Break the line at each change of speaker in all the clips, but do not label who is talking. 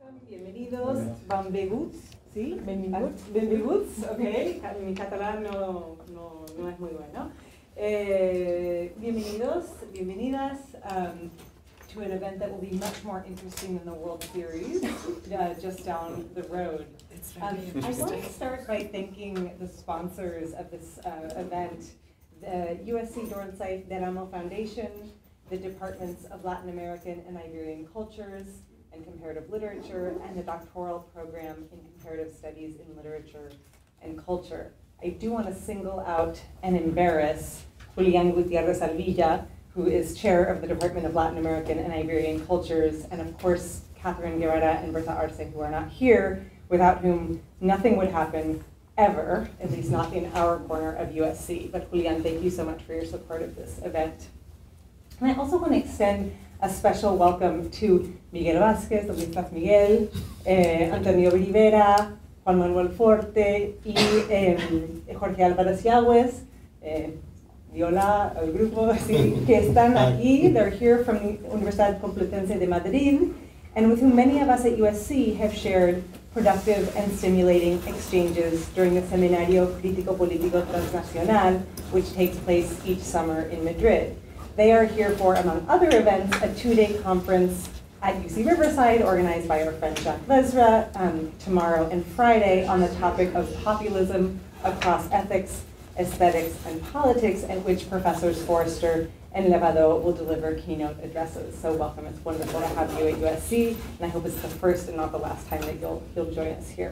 Welcome, bienvenidos, benvinguts, ¿sí? Benvinguts, benvinguts, ok, mi catalán no es muy bueno. Bienvenidos, bienvenidas to an event that will be much more interesting than the World Series, just down the road. I want to start by thanking the sponsors of this event, the USC Dornsife de Ramo Foundation, the Departments of Latin American and Iberian Cultures and Comparative Literature, and the doctoral program in Comparative Studies in Literature and Culture. I do want to single out and embarrass Julián Gutiérrez Alvilla, who is chair of the Department of Latin American and Iberian Cultures, and of course, Catherine Guerrera and Berta Arce, who are not here, without whom nothing would happen ever, at least not in our corner of USC. But Julián, thank you so much for your support of this event. And I also want to extend a special welcome to Miguel Vázquez, donde estás Miguel, Antonio Rivera, Juan Manuel Forte y Jorge Álvarez Yagüez, Viola, el grupo, sí, que están aquí. They're here from the Universidad Complutense de Madrid, and with whom many of us at USC have shared productive and stimulating exchanges during the Seminario Crítico Político Transnacional, which takes place each summer in Madrid. They are here for, among other events, a two-day conference at UC Riverside organized by our friend Jacques Lesra tomorrow and Friday on the topic of populism across ethics, aesthetics, and politics, at which Professors Forrester and Levado will deliver keynote addresses. So welcome, it's wonderful to have you at USC, and I hope it's the first and not the last time that you'll join us here.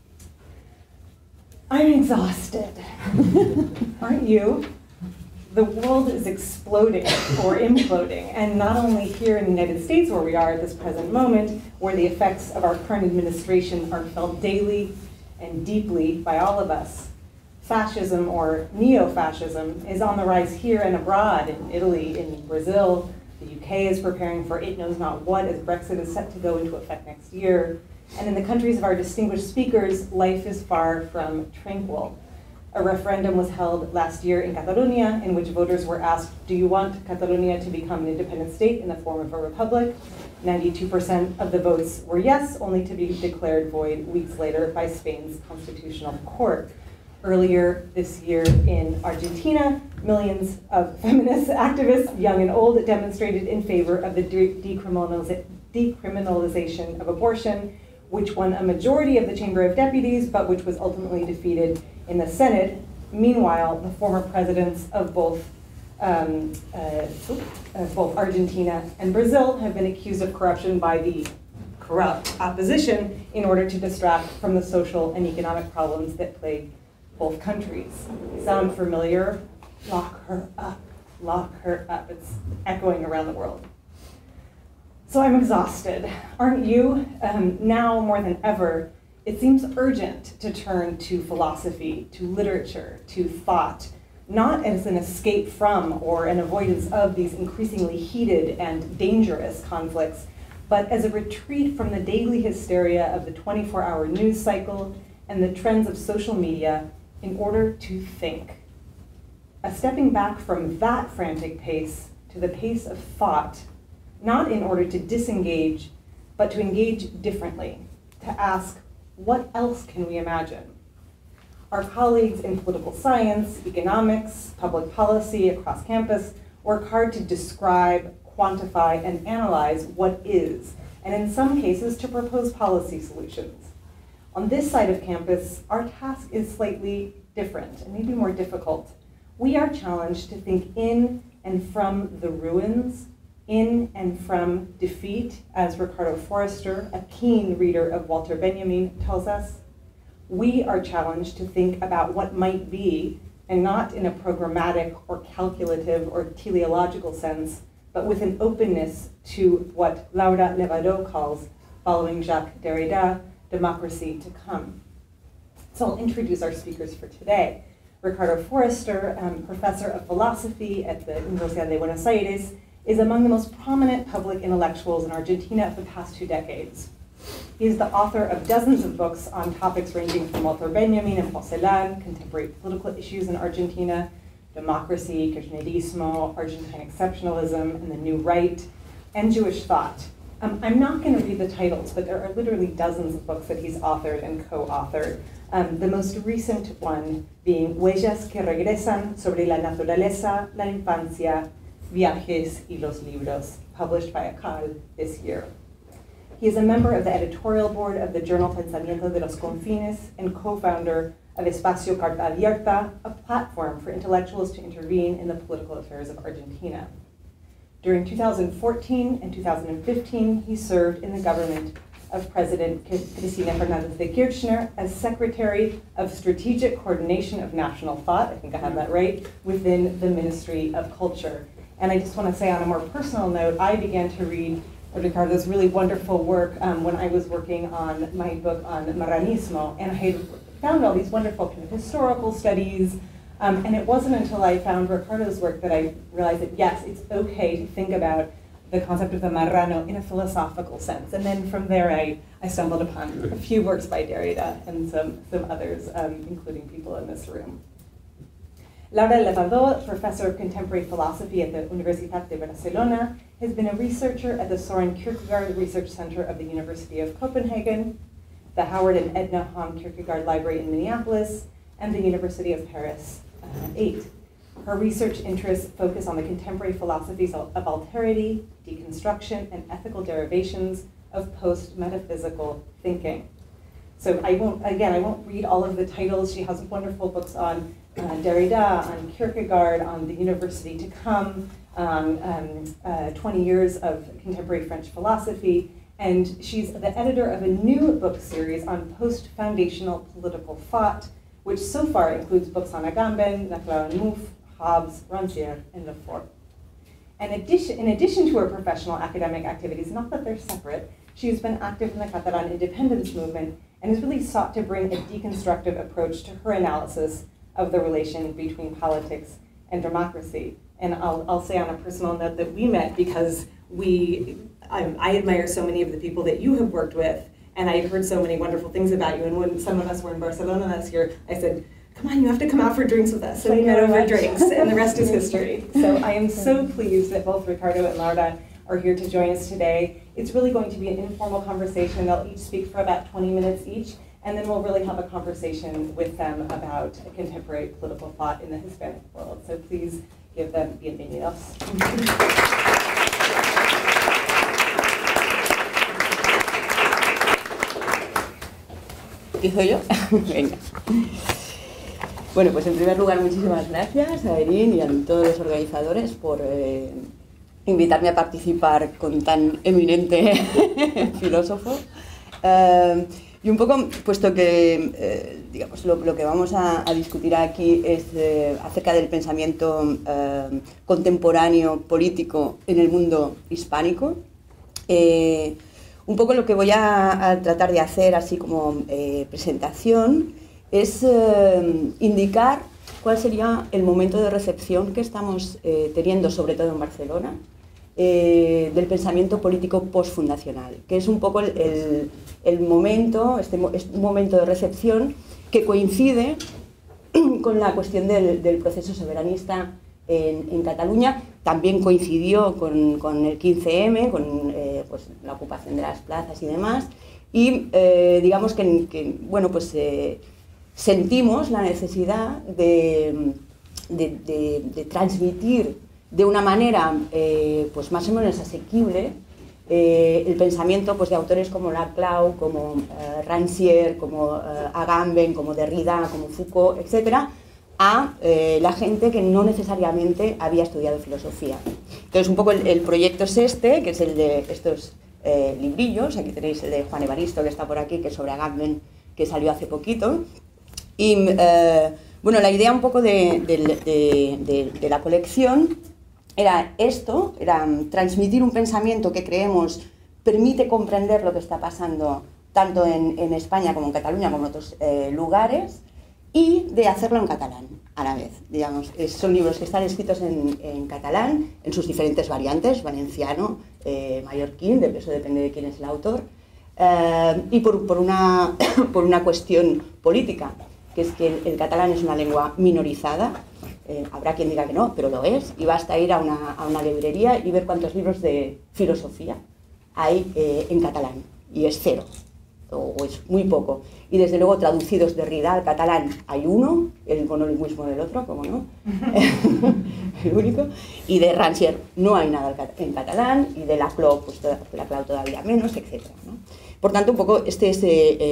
I'm exhausted, aren't you? The world is exploding or imploding, and not only here in the United States where we are at this present moment, where the effects of our current administration are felt daily and deeply by all of us. Fascism or neo-fascism is on the rise here and abroad, in Italy, in Brazil. The UK is preparing for it knows not what as Brexit is set to go into effect next year. And in the countries of our distinguished speakers, life is far from tranquil. A referendum was held last year in Catalonia in which voters were asked, do you want Catalonia to become an independent state in the form of a republic? 92% of the votes were yes, only to be declared void weeks later by Spain's constitutional court. Earlier this year in Argentina, millions of feminist activists, young and old, demonstrated in favor of the decriminalization of abortion, which won a majority of the Chamber of Deputies, but which was ultimately defeated in the Senate. Meanwhile, the former presidents of both Argentina and Brazil have been accused of corruption by the corrupt opposition in order to distract from the social and economic problems that plague both countries. Sound familiar? Lock her up, lock her up. It's echoing around the world. So I'm exhausted, aren't you? Now more than ever, it seems urgent to turn to philosophy, to literature, to thought, not as an escape from or an avoidance of these increasingly heated and dangerous conflicts, but as a retreat from the daily hysteria of the 24-hour news cycle and the trends of social media in order to think. A stepping back from that frantic pace to the pace of thought, not in order to disengage, but to engage differently, to ask, what else can we imagine? Our colleagues in political science, economics, public policy across campus work hard to describe, quantify, and analyze what is, and in some cases to propose policy solutions. On this side of campus, our task is slightly different and maybe more difficult. We are challenged to think in and from the ruins, in and from defeat, as Ricardo Forrester, a keen reader of Walter Benjamin, tells us. We are challenged to think about what might be, and not in a programmatic or calculative or teleological sense, but with an openness to what Laura Levado calls, following Jacques Derrida, democracy to come. So I'll introduce our speakers for today. Ricardo Forrester, professor of philosophy at the Universidad de Buenos Aires, is among the most prominent public intellectuals in Argentina of the past 2 decades. He is the author of dozens of books on topics ranging from Walter Benjamin and Porcelan, contemporary political issues in Argentina, democracy, Kirchnerismo, Argentine exceptionalism, and the New Right, and Jewish thought. I'm not going to read the titles, but there are literally dozens of books that he's authored and co-authored. The most recent one being Huellas que regresan sobre la naturaleza, la infancia, viajes y los libros, published by Akal this year. He is a member of the editorial board of the journal Pensamiento de los Confines and co-founder of Espacio Carta Abierta, a platform for intellectuals to intervene in the political affairs of Argentina. During 2014 and 2015, he served in the government of President Cristina Fernández de Kirchner as Secretary of Strategic Coordination of National Thought, I think I have that right, within the Ministry of Culture. And I just want to say on a more personal note, I began to read Ricardo's really wonderful work when I was working on my book on Marranismo, and I had found all these wonderful kind of historical studies, and it wasn't until I found Ricardo's work that I realized that yes, it's okay to think about the concept of the marrano in a philosophical sense. And then from there I stumbled upon a few works by Derrida and some others, including people in this room. Laura Levador, professor of contemporary philosophy at the Universitat de Barcelona, has been a researcher at the Soren Kierkegaard Research Center of the University of Copenhagen, the Howard and Edna Hahn Kierkegaard Library in Minneapolis, and the University of Paris 8. Her research interests focus on the contemporary philosophies of alterity, deconstruction, and ethical derivations of post-metaphysical thinking. So I won't read all of the titles. She has wonderful books on Derrida, on Kierkegaard, on the university to come, 20 years of contemporary French philosophy, and she's the editor of a new book series on post-foundational political thought, which so far includes books on Agamben, Lafleur and Mouffe, Hobbes, Rancière, and Lefort. In addition to her professional academic activities, not that they're separate, she has been active in the Catalan independence movement and has really sought to bring a deconstructive approach to her analysis of the relation between politics and democracy. And I'll say on a personal note that we met because I admire so many of the people that you have worked with, and I had heard so many wonderful things about you. And when some of us were in Barcelona last year, I said, come on, you have to come out for drinks with us. So we met over drinks, and the rest is history. So I am so pleased that both Ricardo and Laura are here to join us today. It's really going to be an informal conversation. They'll each speak for about 20 minutes each, and then we'll really have a conversation with them about contemporary political thought in the Hispanic world. So please give them bienvenidos.
¿Empiezo yo? Venga. Bueno, pues en primer lugar, muchísimas gracias a Erin y a todos los organizadores por invitarme a participar con tan eminente filósofo. Y un poco, puesto que digamos, lo que vamos a discutir aquí es acerca del pensamiento contemporáneo político en el mundo hispánico, un poco lo que voy a tratar de hacer así como presentación es indicar cuál sería el momento de recepción que estamos teniendo, sobre todo en Barcelona, del pensamiento político postfundacional, que es un poco el momento, es un momento de recepción que coincide con la cuestión del proceso soberanista en Cataluña. También coincidió con el 15M, con pues, la ocupación de las plazas y demás, y digamos que bueno, pues, sentimos la necesidad de transmitir de una manera pues más o menos asequible el pensamiento pues, de autores como Laclau, como Rancière, como Agamben, como Derrida, como Foucault, etc., a la gente que no necesariamente había estudiado filosofía. Entonces, un poco el proyecto es este, que es el de estos librillos. Aquí tenéis el de Juan Evaristo, que está por aquí, que es sobre Agamben, que salió hace poquito. Y bueno, la idea un poco de la colección era esto, era transmitir un pensamiento que creemos permite comprender lo que está pasando tanto en España como en Cataluña como en otros lugares, y de hacerlo en catalán a la vez. Digamos, son libros que están escritos en catalán, en sus diferentes variantes, valenciano, mallorquín, eso depende de quién es el autor, y por una cuestión política, que es que el catalán es una lengua minorizada. Habrá quien diga que no, pero lo es, y basta ir a una librería y ver cuántos libros de filosofía hay en catalán, y es cero, o es muy poco. Y desde luego traducidos de Derrida al catalán hay uno, el monolingüismo del otro, como no, el único, y de Rancière no hay nada en catalán, y de Laclau, pues Laclau todavía menos, etc., ¿no? Por tanto, un poco este es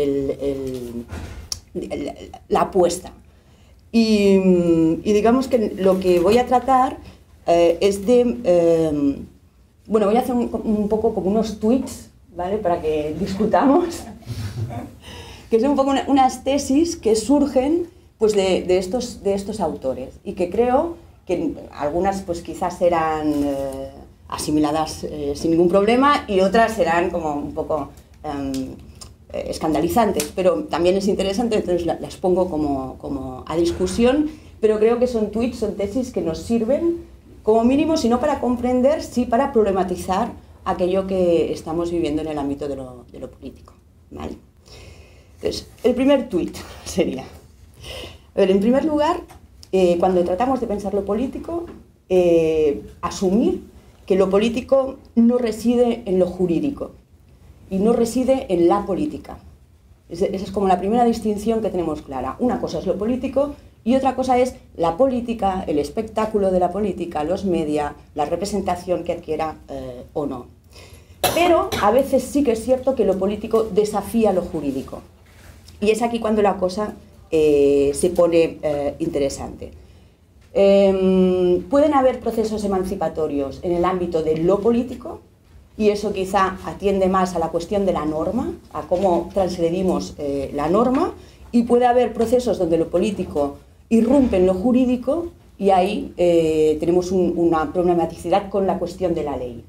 la apuesta. Y digamos que lo que voy a tratar es de... bueno, voy a hacer un poco como unos tweets, ¿vale? Para que discutamos. Que son un poco unas tesis que surgen pues, de estos autores y que creo que algunas pues quizás serán asimiladas sin ningún problema y otras serán como un poco escandalizantes, pero también es interesante, entonces las pongo como a discusión, pero creo que son tweets, son tesis que nos sirven como mínimo, si no para comprender, sí para problematizar aquello que estamos viviendo en el ámbito de lo político, ¿vale? Entonces, el primer tuit sería, a ver, en primer lugar, cuando tratamos de pensar lo político, asumir que lo político no reside en lo jurídico y no reside en la política. Esa es como la primera distinción que tenemos clara. Una cosa es lo político y otra cosa es la política, el espectáculo de la política, los media, la representación que adquiera o no. Pero a veces sí que es cierto que lo político desafía lo jurídico. Y es aquí cuando la cosa se pone interesante. Pueden haber procesos emancipatorios en el ámbito de lo político, y eso quizá atiende más a la cuestión de la norma, a cómo transgredimos la norma, y puede haber procesos donde lo político irrumpe en lo jurídico, y ahí tenemos una problematicidad con la cuestión de la ley.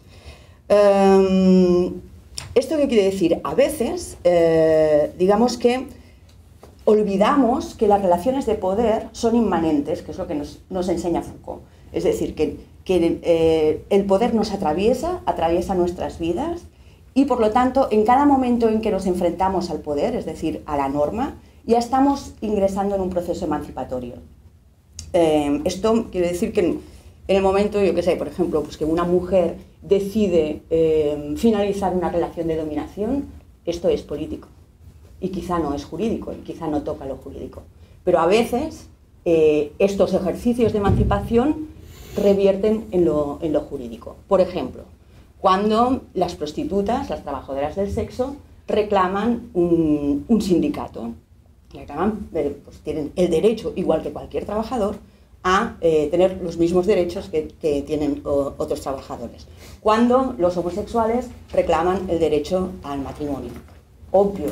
¿Esto qué quiere decir? A veces, digamos que olvidamos que las relaciones de poder son inmanentes, que es lo que nos enseña Foucault. Es decir, que el poder nos atraviesa nuestras vidas y, por lo tanto, en cada momento en que nos enfrentamos al poder, es decir, a la norma, ya estamos ingresando en un proceso emancipatorio. Esto quiere decir que en el momento, yo qué sé, por ejemplo, pues que una mujer decide finalizar una relación de dominación, esto es político. Y quizá no es jurídico, y quizá no toca lo jurídico. Pero a veces estos ejercicios de emancipación revierten en lo jurídico. Por ejemplo, cuando las prostitutas, las trabajadoras del sexo, reclaman un sindicato. Reclaman, pues tienen el derecho, igual que cualquier trabajador, a tener los mismos derechos que tienen otros trabajadores. Cuando los homosexuales reclaman el derecho al matrimonio. Obvio.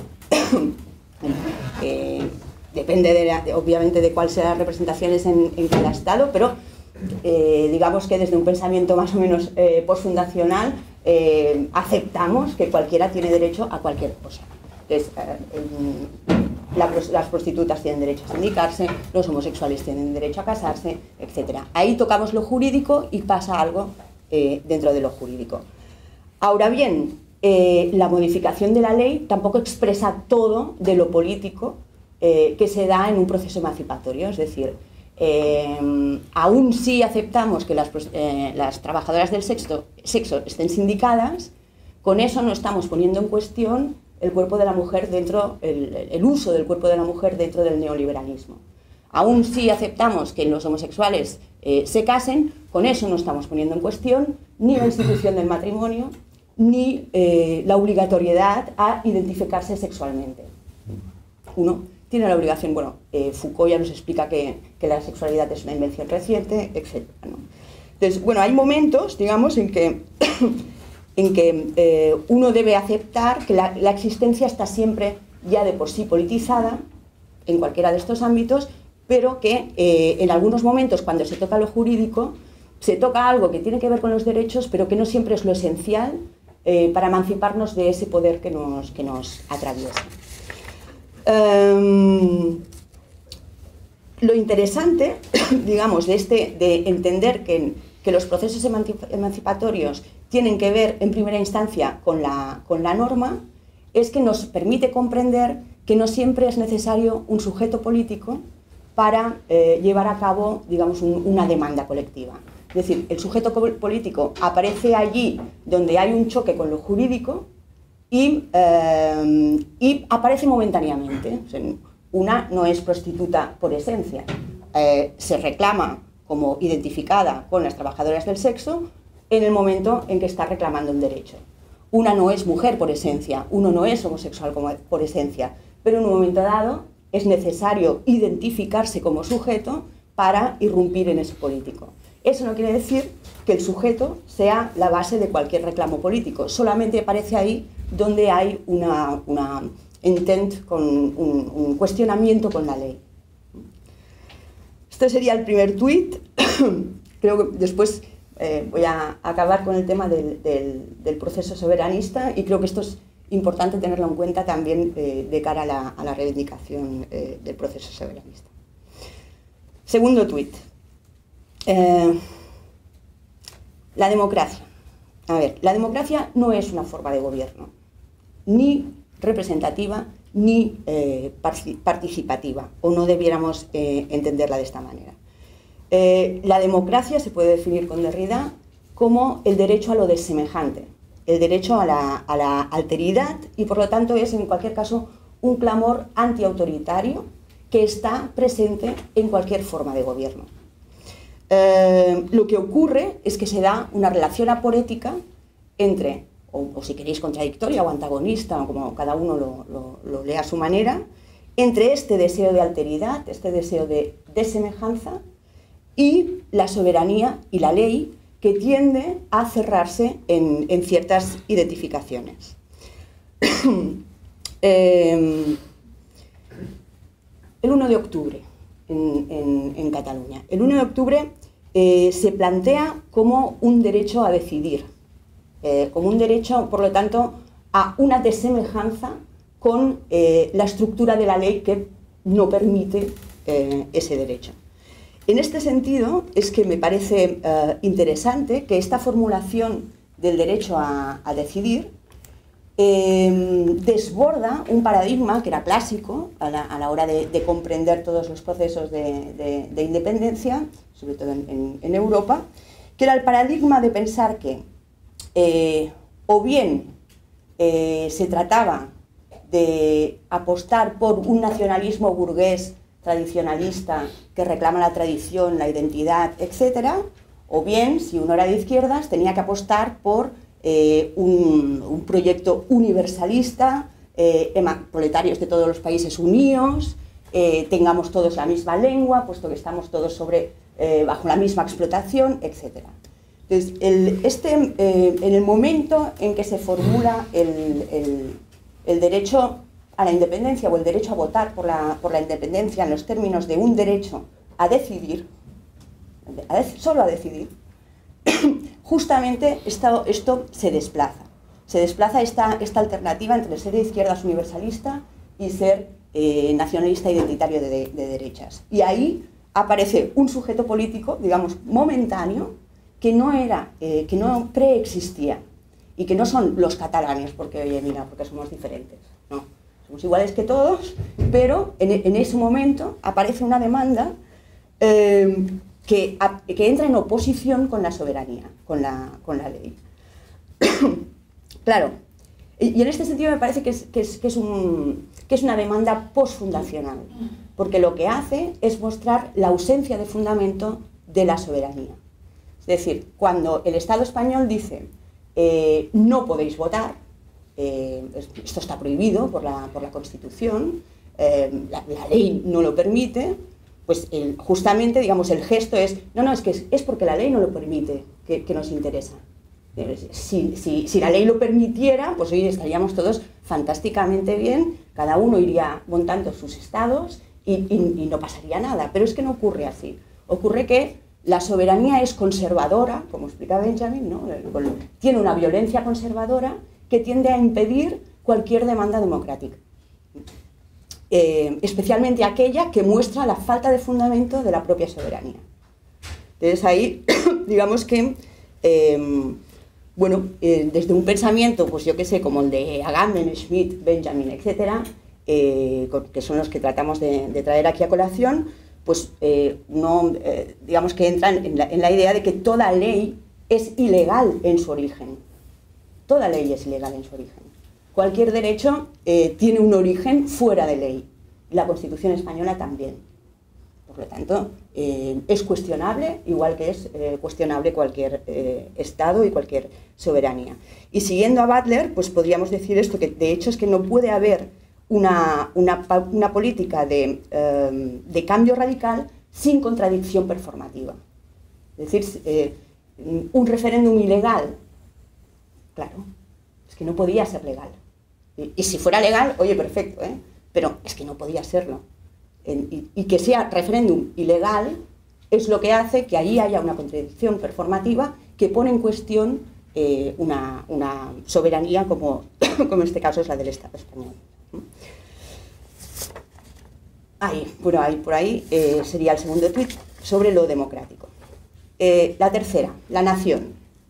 Depende obviamente de cuáles sean las representaciones en cada estado, pero digamos que desde un pensamiento más o menos postfundacional aceptamos que cualquiera tiene derecho a cualquier cosa. Entonces, las prostitutas tienen derecho a sindicarse, los homosexuales tienen derecho a casarse, etc. Ahí tocamos lo jurídico y pasa algo dentro de lo jurídico. Ahora bien, la modificación de la ley tampoco expresa todo de lo político que se da en un proceso emancipatorio, es decir, aún sí aceptamos que las trabajadoras del sexo estén sindicadas, con eso no estamos poniendo en cuestión el cuerpo de la mujer dentro, el uso del cuerpo de la mujer dentro del neoliberalismo. Aún sí aceptamos que los homosexuales se casen, con eso no estamos poniendo en cuestión ni la institución del matrimonio, ni la obligatoriedad a identificarse sexualmente. Uno tiene la obligación, bueno, Foucault ya nos explica que la sexualidad es una invención reciente, etc., ¿no? Entonces, bueno, hay momentos, digamos, en que uno debe aceptar que la existencia está siempre ya de por sí politizada, en cualquiera de estos ámbitos, pero que en algunos momentos, cuando se toca lo jurídico, se toca algo que tiene que ver con los derechos, pero que no siempre es lo esencial para emanciparnos de ese poder que nos atraviesa. Lo interesante, digamos, de entender que los procesos emancipatorios tienen que ver, en primera instancia, con la norma, es que nos permite comprender que no siempre es necesario un sujeto político para llevar a cabo, digamos, una demanda colectiva. Es decir, el sujeto político aparece allí donde hay un choque con lo jurídico y aparece momentáneamente. O sea, una no es prostituta por esencia, se reclama como identificada con las trabajadoras del sexo en el momento en que está reclamando un derecho. Una no es mujer por esencia, uno no es homosexual por esencia, pero en un momento dado es necesario identificarse como sujeto para irrumpir en eso político. Eso no quiere decir que el sujeto sea la base de cualquier reclamo político, solamente aparece ahí donde hay una intent, con un cuestionamiento con la ley. Este sería el primer tuit. Creo que después voy a acabar con el tema del proceso soberanista, y creo que esto es importante tenerlo en cuenta también de cara a la reivindicación del proceso soberanista. Segundo tuit. La democracia. A ver, la democracia no es una forma de gobierno, ni representativa, ni participativa, o no debiéramos entenderla de esta manera. La democracia se puede definir con Derrida como el derecho a lo desemejante, el derecho a la alteridad, y por lo tanto es en cualquier caso un clamor antiautoritario que está presente en cualquier forma de gobierno. Lo que ocurre es que se da una relación aporética entre, o si queréis contradictoria o antagonista, o como cada uno lo lea a su manera, entre este deseo de alteridad, este deseo de desemejanza, y la soberanía y la ley, que tiende a cerrarse en ciertas identificaciones. El 1 de octubre en Cataluña. El 1 de octubre se plantea como un derecho a decidir, como un derecho, por lo tanto, a una desemejanza con la estructura de la ley que no permite ese derecho. En este sentido, es que me parece interesante que esta formulación del derecho a decidir desborda un paradigma que era clásico a la hora de comprender todos los procesos de independencia, sobre todo en Europa, que era el paradigma de pensar que o bien se trataba de apostar por un nacionalismo burgués tradicionalista que reclama la tradición, la identidad, etc., o bien, si uno era de izquierdas, tenía que apostar por un proyecto universalista, proletarios de todos los países unidos, tengamos todos la misma lengua, puesto que estamos todos bajo la misma explotación, etc. Entonces, en el momento en que se formula el derecho a la independencia, o el derecho a votar por la independencia en los términos de un derecho a decidir, solo a decidir, justamente esto se desplaza. Se desplaza esta alternativa entre ser de izquierdas universalista y ser nacionalista identitario de derechas. Y ahí aparece un sujeto político, digamos, momentáneo, que no preexistía, y que no son los catalanes, porque, oye, mira, porque somos diferentes, no. Somos iguales que todos, pero en ese momento aparece una demanda que entra en oposición con la soberanía, con la ley. Claro, y en este sentido me parece que es una demanda posfundacional, porque lo que hace es mostrar la ausencia de fundamento de la soberanía. Es decir, cuando el Estado español dice no podéis votar, esto está prohibido por la Constitución, la ley no lo permite, pues justamente, digamos, el gesto es, no, es que es porque la ley no lo permite que nos interesa. Si la ley lo permitiera, pues hoy estaríamos todos fantásticamente bien, cada uno iría montando sus estados y no pasaría nada, pero es que no ocurre así. Ocurre que la soberanía es conservadora, como explica Benjamin, ¿no? Tiene una violencia conservadora que tiende a impedir cualquier demanda democrática, especialmente aquella que muestra la falta de fundamento de la propia soberanía. Entonces ahí, digamos que, desde un pensamiento, pues yo qué sé, como el de Agamben, Schmitt, Benjamin, etcétera, que son los que tratamos de traer aquí a colación, pues digamos que entran en la idea de que toda ley es ilegal en su origen. Toda ley es ilegal en su origen. Cualquier derecho tiene un origen fuera de ley. La Constitución española también. Por lo tanto, es cuestionable, igual que es cuestionable cualquier Estado y cualquier soberanía. Y siguiendo a Butler, pues podríamos decir esto, que de hecho es que no puede haber una política de cambio radical sin contradicción performativa. Es decir, un referéndum ilegal, claro, es que no podía ser legal. Y si fuera legal, oye, perfecto, pero es que no podía serlo. Y que sea referéndum ilegal es lo que hace que ahí haya una contradicción performativa que pone en cuestión una soberanía como en este caso es la del Estado español. Por ahí sería el segundo tuit sobre lo democrático. La tercera, la nación.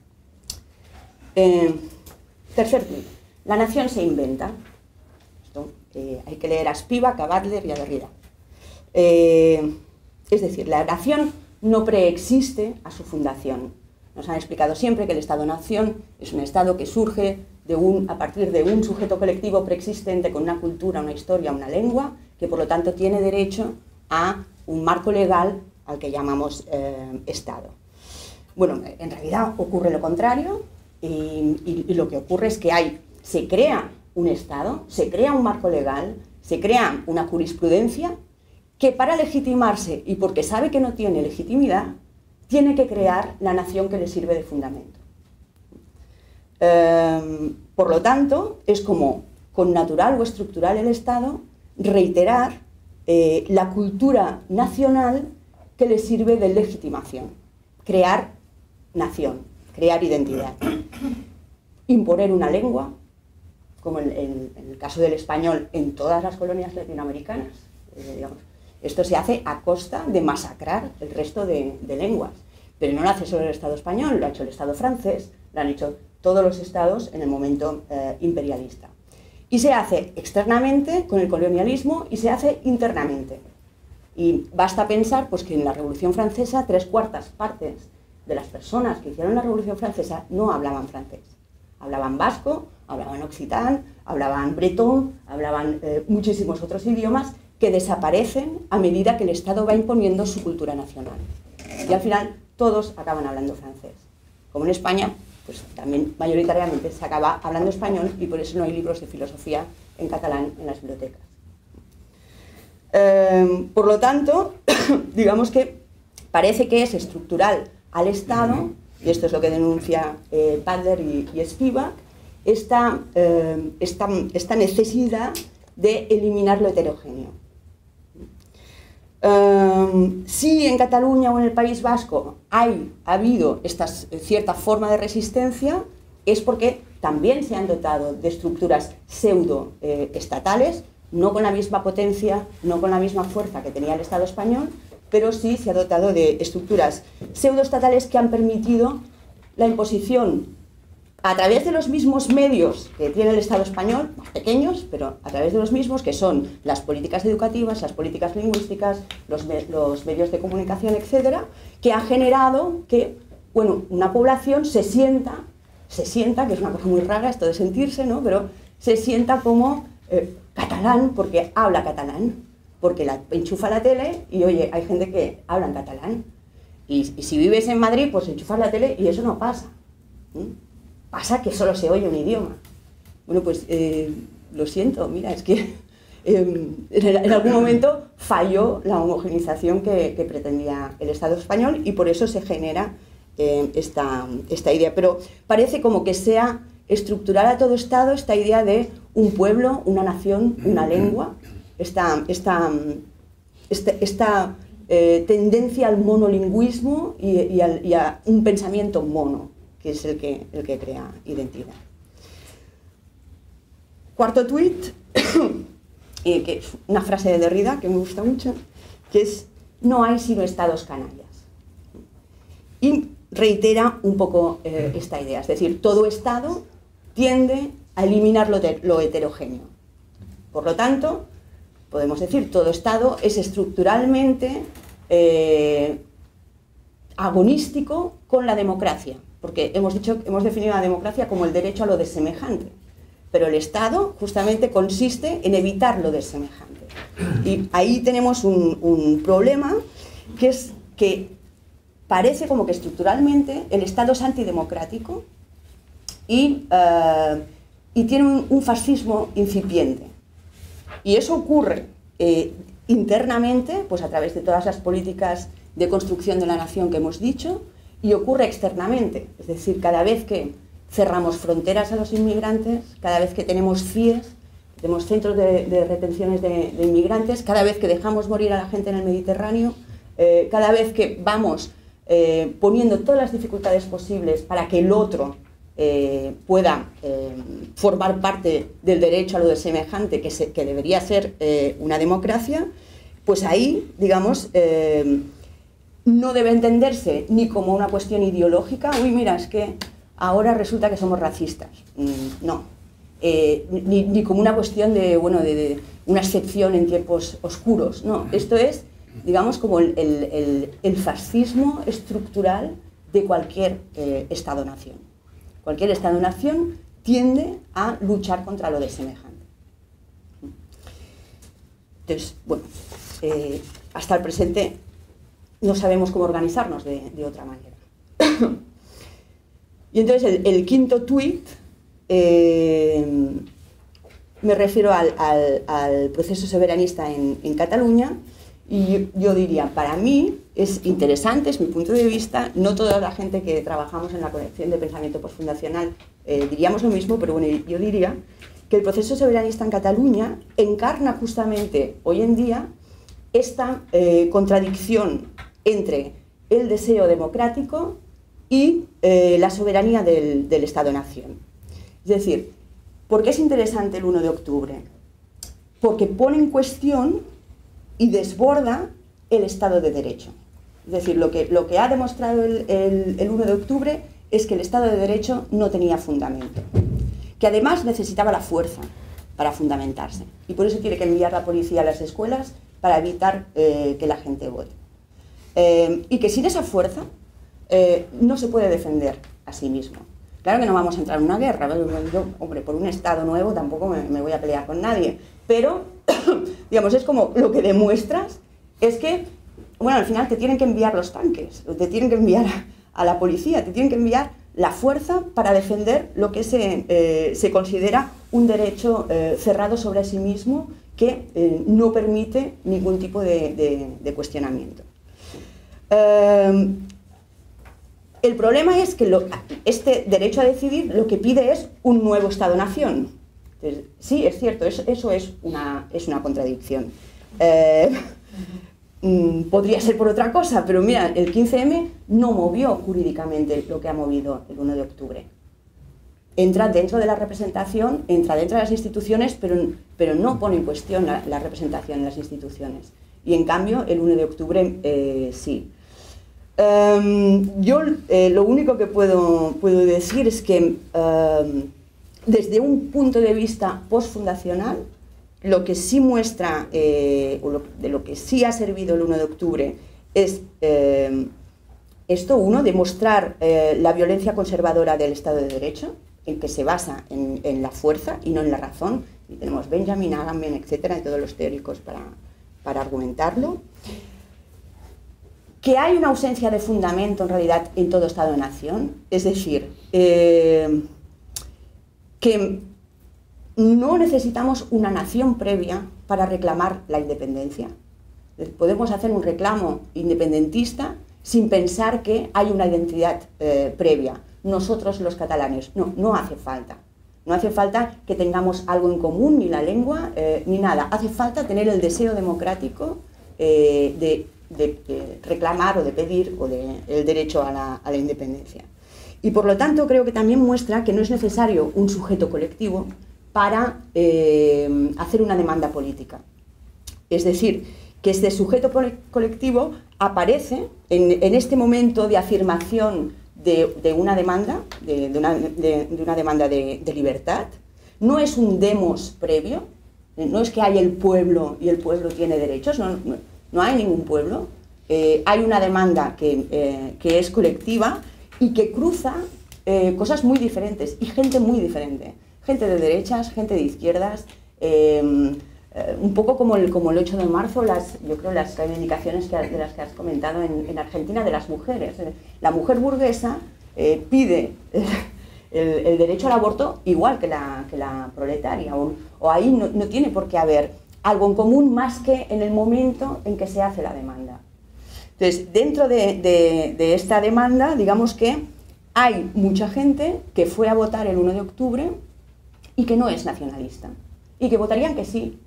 Tercer tuit, la nación se inventa. Esto, hay que leer a Spivak, a Butler y a Derrida. Es decir, la nación no preexiste a su fundación. Nos han explicado siempre que el Estado-nación es un Estado que surge a partir de un sujeto colectivo preexistente con una cultura, una historia, una lengua, que por lo tanto tiene derecho a un marco legal al que llamamos Estado. Bueno, en realidad ocurre lo contrario y lo que ocurre es que se crea un Estado, se crea un marco legal, se crea una jurisprudencia que para legitimarse y porque sabe que no tiene legitimidad, tiene que crear la nación que le sirve de fundamento. Por lo tanto, es como con natural o estructural el Estado reiterar la cultura nacional que le sirve de legitimación, crear nación, crear identidad, imponer una lengua, como en el caso del español en todas las colonias latinoamericanas, digamos. Esto se hace a costa de masacrar el resto de lenguas. Pero no lo hace solo el Estado español, lo ha hecho el Estado francés, lo han hecho todos los estados en el momento imperialista. Y se hace externamente con el colonialismo y se hace internamente. Y basta pensar pues, que en la Revolución Francesa 3/4 partes de las personas que hicieron la Revolución Francesa no hablaban francés. Hablaban vasco, hablaban occitán, hablaban bretón, hablaban muchísimos otros idiomas que desaparecen a medida que el Estado va imponiendo su cultura nacional. Y al final todos acaban hablando francés. Como en España, pues también mayoritariamente se acaba hablando español y por eso no hay libros de filosofía en catalán en las bibliotecas. Por lo tanto, digamos que parece que es estructural al Estado, y esto es lo que denuncia Butler y Spivak, esta necesidad de eliminar lo heterogéneo. Si en Cataluña o en el País Vasco ha habido esta cierta forma de resistencia, es porque también se han dotado de estructuras pseudo-estatales, no con la misma potencia, no con la misma fuerza que tenía el Estado español, pero sí se ha dotado de estructuras pseudo-estatales que han permitido la imposición a través de los mismos medios que tiene el Estado español, más pequeños, pero a través de los mismos, que son las políticas educativas, las políticas lingüísticas, los medios de comunicación, etcétera, que ha generado que, bueno, una población se sienta, que es una cosa muy rara esto de sentirse, ¿no? Pero se sienta como catalán porque habla catalán, porque enchufa la tele y, oye, hay gente que habla en catalán. Y si vives en Madrid, pues enchufas la tele y eso no pasa. Pasa que solo se oye un idioma. Bueno, pues lo siento, mira, es que en algún momento falló la homogeneización que pretendía el Estado español y por eso se genera esta idea. Pero parece como que sea estructural a todo Estado esta idea de un pueblo, una nación, una lengua, esta tendencia al monolingüismo y a un pensamiento mono, que es el que crea identidad. Cuarto tuit, que es una frase de Derrida que me gusta mucho, que es: no hay sino estados canallas. Y reitera un poco esta idea, es decir, todo Estado tiende a eliminar lo heterogéneo. Por lo tanto, podemos decir, todo Estado es estructuralmente agonístico con la democracia, porque hemos definido la democracia como el derecho a lo desemejante, pero el Estado justamente consiste en evitar lo desemejante. Y ahí tenemos un problema, que es que parece como que estructuralmente el Estado es antidemocrático y tiene un fascismo incipiente. Y eso ocurre internamente, pues a través de todas las políticas de construcción de la nación que hemos dicho, y ocurre externamente, es decir, cada vez que cerramos fronteras a los inmigrantes, cada vez que tenemos CIES, tenemos centros de retenciones de inmigrantes, cada vez que dejamos morir a la gente en el Mediterráneo, cada vez que vamos poniendo todas las dificultades posibles para que el otro pueda formar parte del derecho a lo desemejante, que debería ser una democracia, pues ahí, digamos, no debe entenderse ni como una cuestión ideológica, uy, mira, es que ahora resulta que somos racistas. No. Ni como una cuestión de una excepción en tiempos oscuros. No, esto es, digamos, como el fascismo estructural de cualquier Estado-nación. Cualquier Estado-nación tiende a luchar contra lo desemejante. Entonces, bueno, hasta el presente no sabemos cómo organizarnos de otra manera. Y entonces el quinto tuit, me refiero al proceso soberanista en Cataluña, y yo diría, para mí es interesante, es mi punto de vista, no toda la gente que trabajamos en la colección de pensamiento postfundacional diríamos lo mismo, pero bueno, yo diría que el proceso soberanista en Cataluña encarna justamente hoy en día esta contradicción entre el deseo democrático y la soberanía del Estado-nación. Es decir, ¿por qué es interesante el 1 de octubre? Porque pone en cuestión y desborda el Estado de Derecho. Es decir, lo que ha demostrado el 1 de octubre es que el Estado de Derecho no tenía fundamento, que además necesitaba la fuerza para fundamentarse, y por eso tiene que enviar la policía a las escuelas para evitar que la gente vote. Y que sin esa fuerza no se puede defender a sí mismo. Claro que no vamos a entrar en una guerra, yo, hombre, por un Estado nuevo tampoco me voy a pelear con nadie, pero, digamos, es como lo que demuestras es que, bueno, al final te tienen que enviar los tanques, te tienen que enviar a la policía, te tienen que enviar la fuerza para defender lo que se considera un derecho cerrado sobre sí mismo, que no permite ningún tipo de cuestionamiento. El problema es que este derecho a decidir lo que pide es un nuevo Estado-nación. Sí, es cierto, eso es una contradicción. Podría ser por otra cosa, pero mira, el 15M no movió jurídicamente lo que ha movido el 1 de octubre. Entra dentro de la representación, entra dentro de las instituciones, pero no pone en cuestión la representación en las instituciones. Y en cambio, el 1 de octubre sí. Yo lo único que puedo decir es que desde un punto de vista postfundacional, lo que sí muestra, de lo que sí ha servido el 1 de octubre es esto, uno, demostrar la violencia conservadora del Estado de Derecho, en que se basa en la fuerza y no en la razón. Y tenemos Benjamin, Agamben, etcétera, y todos los teóricos para argumentarlo. Que hay una ausencia de fundamento, en realidad, en todo Estado-nación, es decir, que no necesitamos una nación previa para reclamar la independencia. Podemos hacer un reclamo independentista sin pensar que hay una identidad previa. Nosotros los catalanes, no hace falta. No hace falta que tengamos algo en común, ni la lengua, ni nada. Hace falta tener el deseo democrático de reclamar o de pedir el derecho a la independencia. Y por lo tanto creo que también muestra que no es necesario un sujeto colectivo para hacer una demanda política. Es decir, que este sujeto colectivo aparece en este momento de afirmación de una demanda, de una demanda de libertad. No es un demos previo, no es que hay el pueblo y el pueblo tiene derechos, no hay ningún pueblo. hay una demanda que es colectiva y que cruza cosas muy diferentes y gente muy diferente. Gente de derechas, gente de izquierdas, un poco como el 8 de marzo, yo creo las reivindicaciones de las que has comentado en Argentina de las mujeres. La mujer burguesa pide el derecho al aborto igual que la proletaria, o ahí no tiene por qué haber algo en común más que en el momento en que se hace la demanda. Entonces, dentro de esta demanda, digamos que hay mucha gente que fue a votar el 1 de octubre y que no es nacionalista, y que votarían que sí,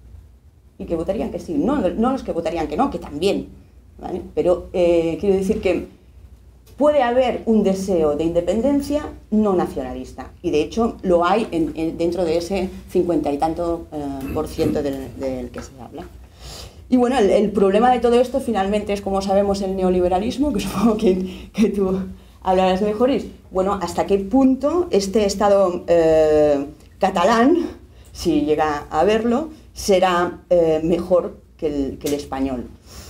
no los que votarían que no, que también, ¿vale? Pero quiero decir que puede haber un deseo de independencia no nacionalista, y de hecho lo hay dentro de ese 50 y tanto % del que se habla. Y bueno, el problema de todo esto finalmente es, como sabemos, el neoliberalismo, que supongo que tú hablarás mejor, y bueno, hasta qué punto este Estado catalán, si llega a verlo, será mejor que el español.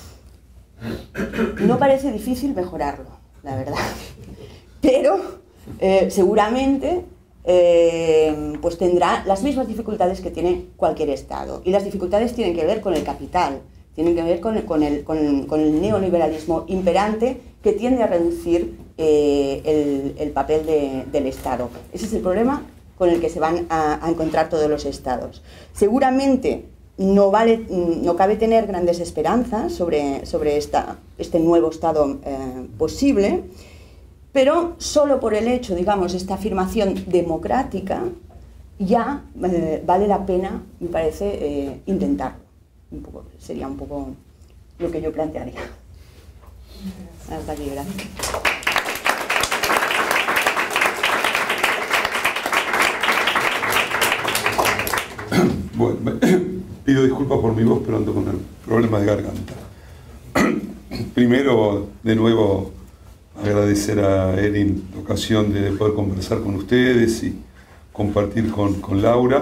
No parece difícil mejorarlo, la verdad, pero seguramente pues tendrá las mismas dificultades que tiene cualquier Estado, y las dificultades tienen que ver con el capital, tienen que ver con el neoliberalismo imperante, que tiende a reducir el papel del Estado. Ese es el problema con el que se van a encontrar todos los Estados. Seguramente no cabe tener grandes esperanzas sobre este nuevo Estado posible, pero solo por el hecho, digamos, esta afirmación democrática, ya vale la pena, me parece, intentarlo. Sería un poco lo que yo plantearía. Hasta aquí, gracias.
Bueno, pido disculpas por mi voz, pero ando con el problema de garganta. Primero, de nuevo, agradecer a Erin la ocasión de poder conversar con ustedes y compartir con Laura,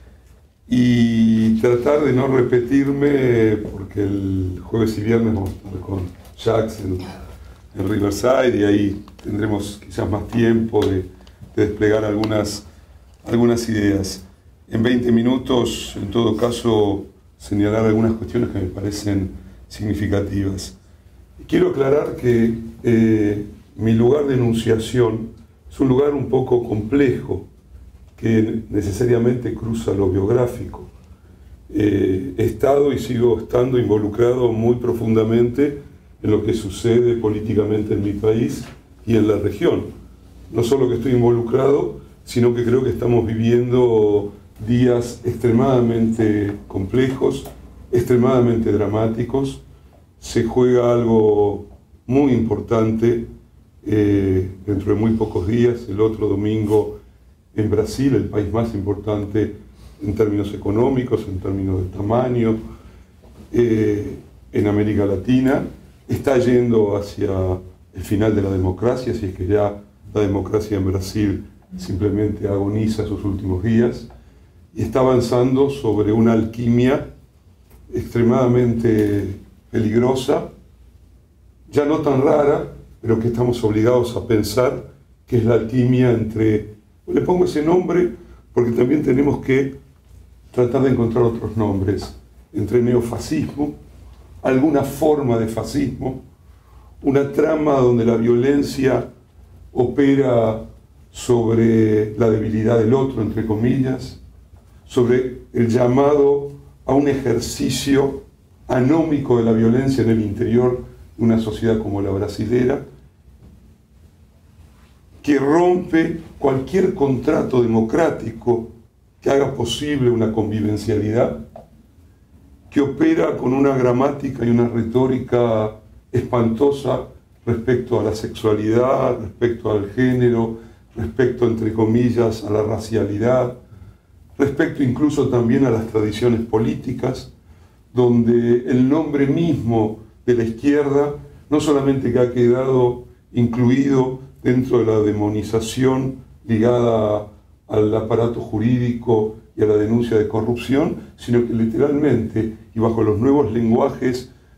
y tratar de no repetirme, porque el jueves y viernes vamos a estar con Jax en Riverside, y ahí tendremos quizás más tiempo de desplegar algunas ideas. En 20 minutos, en todo caso, señalar algunas cuestiones que me parecen significativas. Quiero aclarar que mi lugar de enunciación es un lugar un poco complejo, que necesariamente cruza lo biográfico. He estado y sigo estando involucrado muy profundamente en lo que sucede políticamente en mi país y en la región. No solo que estoy involucrado, sino que creo que estamos viviendo días extremadamente complejos, extremadamente dramáticos. Se juega algo muy importante dentro de muy pocos días, el otro domingo en Brasil, el país más importante en términos económicos, en términos de tamaño, en América Latina. Está yendo hacia el final de la democracia, si es que ya la democracia en Brasil simplemente agoniza sus últimos días, y está avanzando sobre una alquimia extremadamente peligrosa, ya no tan rara, pero que estamos obligados a pensar que es la alquimia entre, le pongo ese nombre porque también tenemos que tratar de encontrar otros nombres, entre neofascismo, alguna forma de fascismo, una trama donde la violencia opera sobre la debilidad del otro, entre comillas, sobre el llamado a un ejercicio anómico de la violencia en el interior de una sociedad como la brasilera, que rompe cualquier contrato democrático que haga posible una convivencialidad, que opera con una gramática y una retórica espantosa respecto a la sexualidad, respecto al género, respecto, entre comillas, a la racialidad, respecto incluso también a las tradiciones políticas, donde el nombre mismo de la izquierda no solamente que ha quedado incluido dentro de la demonización ligada al aparato jurídico y a la denuncia de corrupción, sino que literalmente, y bajo los nuevos lenguajes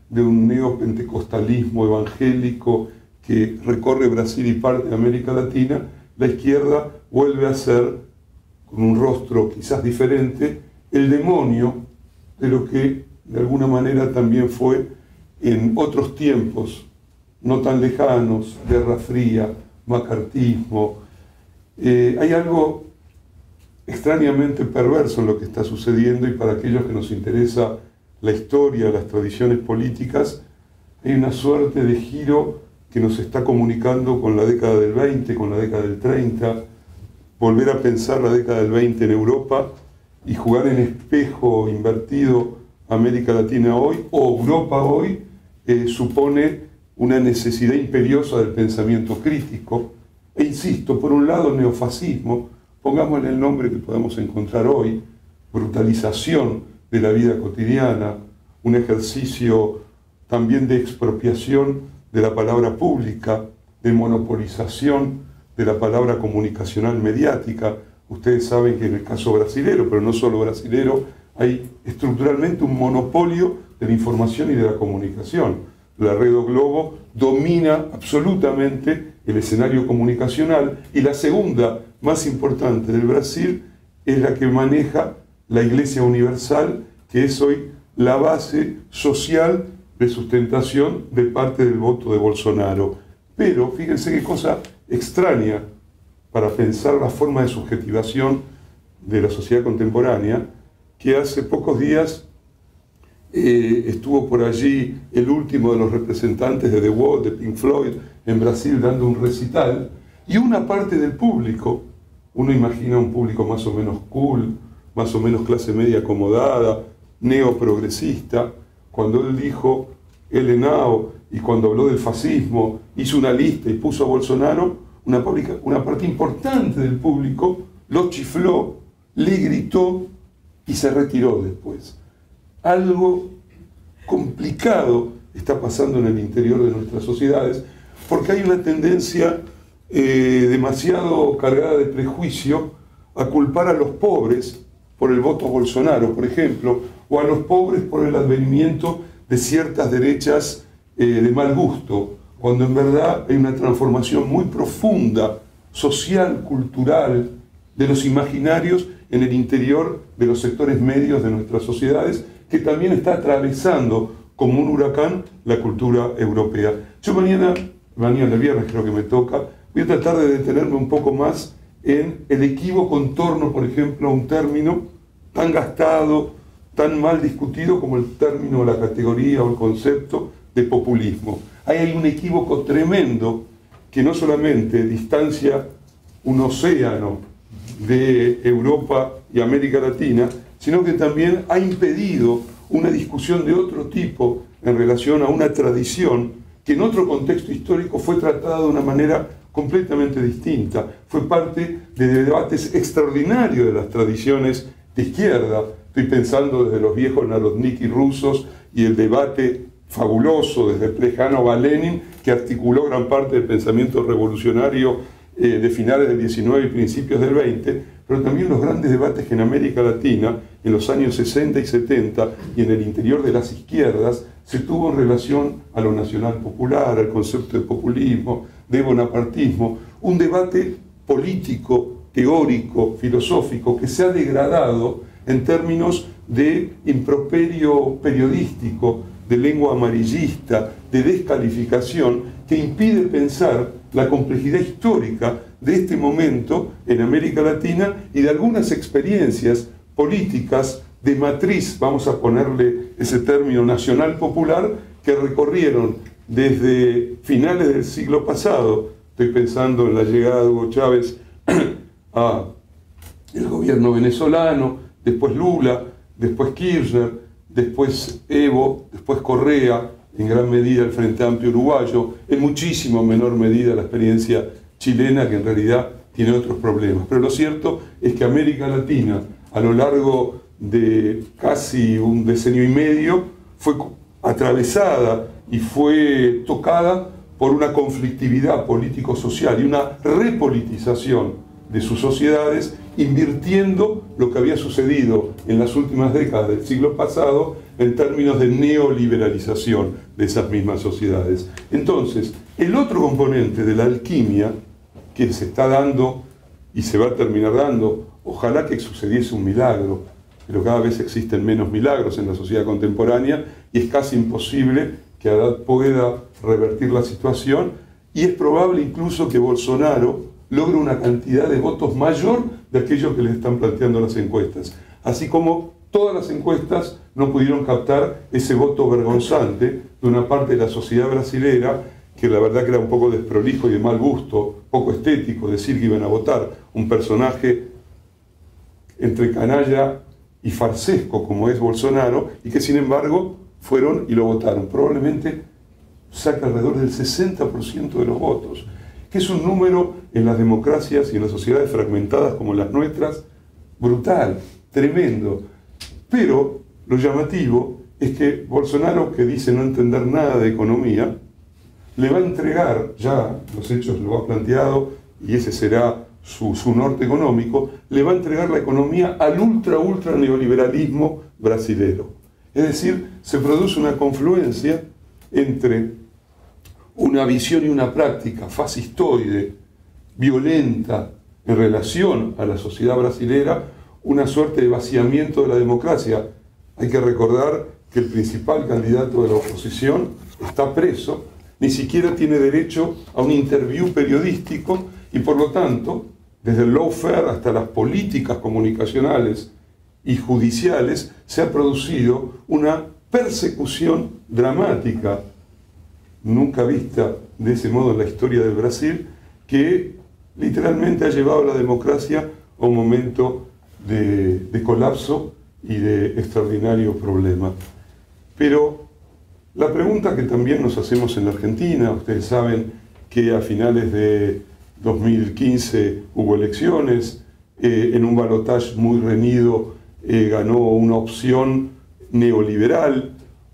de un neopentecostalismo evangélico que recorre Brasil y parte de América Latina, la izquierda vuelve a ser, con un rostro quizás diferente, el demonio de lo que de alguna manera también fue en otros tiempos, no tan lejanos, Guerra Fría, macartismo. Hay algo extrañamente perverso en lo que está sucediendo, y para aquellos que nos interesa la historia, las tradiciones políticas, hay una suerte de giro que nos está comunicando con la década del 20, con la década del 30, volver a pensar la década del 20 en Europa y jugar en espejo invertido América Latina hoy o Europa hoy, supone una necesidad imperiosa del pensamiento crítico. E insisto, por un lado, neofascismo, pongámosle el nombre que podemos encontrar hoy, brutalización de la vida cotidiana, un ejercicio también de expropiación de la palabra pública, de monopolización de la palabra comunicacional mediática. Ustedes saben que en el caso brasilero, pero no solo brasilero, hay estructuralmente un monopolio de la información y de la comunicación. La Red O Globo domina absolutamente el escenario comunicacional, y la segunda más importante del Brasil es la que maneja la Iglesia Universal, que es hoy la base social de sustentación de parte del voto de Bolsonaro. Pero fíjense qué cosa extraña para pensar la forma de subjetivación de la sociedad contemporánea, que hace pocos días estuvo por allí el último de los representantes de The Wall, de Pink Floyd, en Brasil, dando un recital, y una parte del público, uno imagina un público más o menos cool, más o menos clase media acomodada, neoprogresista, cuando él dijo el ENAO y cuando habló del fascismo, hizo una lista y puso a Bolsonaro, una parte importante del público lo chifló, le gritó y se retiró después. Algo complicado está pasando en el interior de nuestras sociedades, porque hay una tendencia demasiado cargada de prejuicio a culpar a los pobres por el voto Bolsonaro, por ejemplo, o a los pobres por el advenimiento de ciertas derechas de mal gusto, cuando en verdad hay una transformación muy profunda, social, cultural, de los imaginarios en el interior de los sectores medios de nuestras sociedades, que también está atravesando como un huracán la cultura europea. Yo mañana, el viernes creo que me toca, voy a tratar de detenerme un poco más en el equívoco en torno, por ejemplo, a un término tan gastado, tan mal discutido como el término, la categoría o el concepto de populismo. Hay un equívoco tremendo que no solamente distancia un océano de Europa y América Latina, sino que también ha impedido una discusión de otro tipo en relación a una tradición que en otro contexto histórico fue tratada de una manera completamente distinta. Fue parte de debates extraordinarios de las tradiciones de izquierda. Estoy pensando desde los viejos narodniki rusos y el debate fabuloso desde Plejánov a Lenin, que articuló gran parte del pensamiento revolucionario de finales del 19 y principios del 20, pero también los grandes debates que en América Latina, en los años 60 y 70, y en el interior de las izquierdas, se tuvo en relación a lo nacional popular, al concepto de populismo, de bonapartismo, un debate político, teórico, filosófico, que se ha degradado en términos de improperio periodístico, de lengua amarillista, de descalificación, que impide pensar la complejidad histórica de este momento en América Latina y de algunas experiencias políticas de matriz, vamos a ponerle ese término, nacional popular, que recorrieron desde finales del siglo pasado. Estoy pensando en la llegada de Hugo Chávez a el gobierno venezolano, después Lula, después Kirchner, después Evo, después Correa, en gran medida el Frente Amplio uruguayo, en muchísimo menor medida la experiencia chilena, que en realidad tiene otros problemas. Pero lo cierto es que América Latina, a lo largo de casi un decenio y medio, fue atravesada y fue tocada por una conflictividad político-social y una repolitización de sus sociedades, invirtiendo lo que había sucedido en las últimas décadas del siglo pasado en términos de neoliberalización de esas mismas sociedades. Entonces, el otro componente de la alquimia que se está dando y se va a terminar dando, ojalá que sucediese un milagro, pero cada vez existen menos milagros en la sociedad contemporánea y es casi imposible que Haddad pueda revertir la situación, y es probable incluso que Bolsonaro logre una cantidad de votos mayor de aquellos que le están planteando las encuestas. Así como todas las encuestas no pudieron captar ese voto vergonzante de una parte de la sociedad brasilera, que la verdad que era un poco desprolijo y de mal gusto, poco estético, decir que iban a votar un personaje entre canalla y farsesco como es Bolsonaro, y que sin embargo fueron y lo votaron. Probablemente saca alrededor del 60% de los votos, que es un número en las democracias y en las sociedades fragmentadas como las nuestras brutal, tremendo. Pero lo llamativo es que Bolsonaro, que dice no entender nada de economía, le va a entregar, ya los hechos lo ha planteado y ese será su norte económico, le va a entregar la economía al ultra neoliberalismo brasilero. Es decir, se produce una confluencia entre una visión y una práctica fascistoide, violenta en relación a la sociedad brasilera, una suerte de vaciamiento de la democracia. Hay que recordar que el principal candidato de la oposición está preso, ni siquiera tiene derecho a un interview periodístico y por lo tanto, desde el lawfare hasta las políticas comunicacionales y judiciales, se ha producido una persecución dramática, nunca vista de ese modo en la historia del Brasil, que literalmente ha llevado a la democracia a un momento de colapso y de extraordinario problema. Pero la pregunta que también nos hacemos en la Argentina, ustedes saben que a finales de 2015 hubo elecciones, en un balotaje muy reñido ganó una opción neoliberal,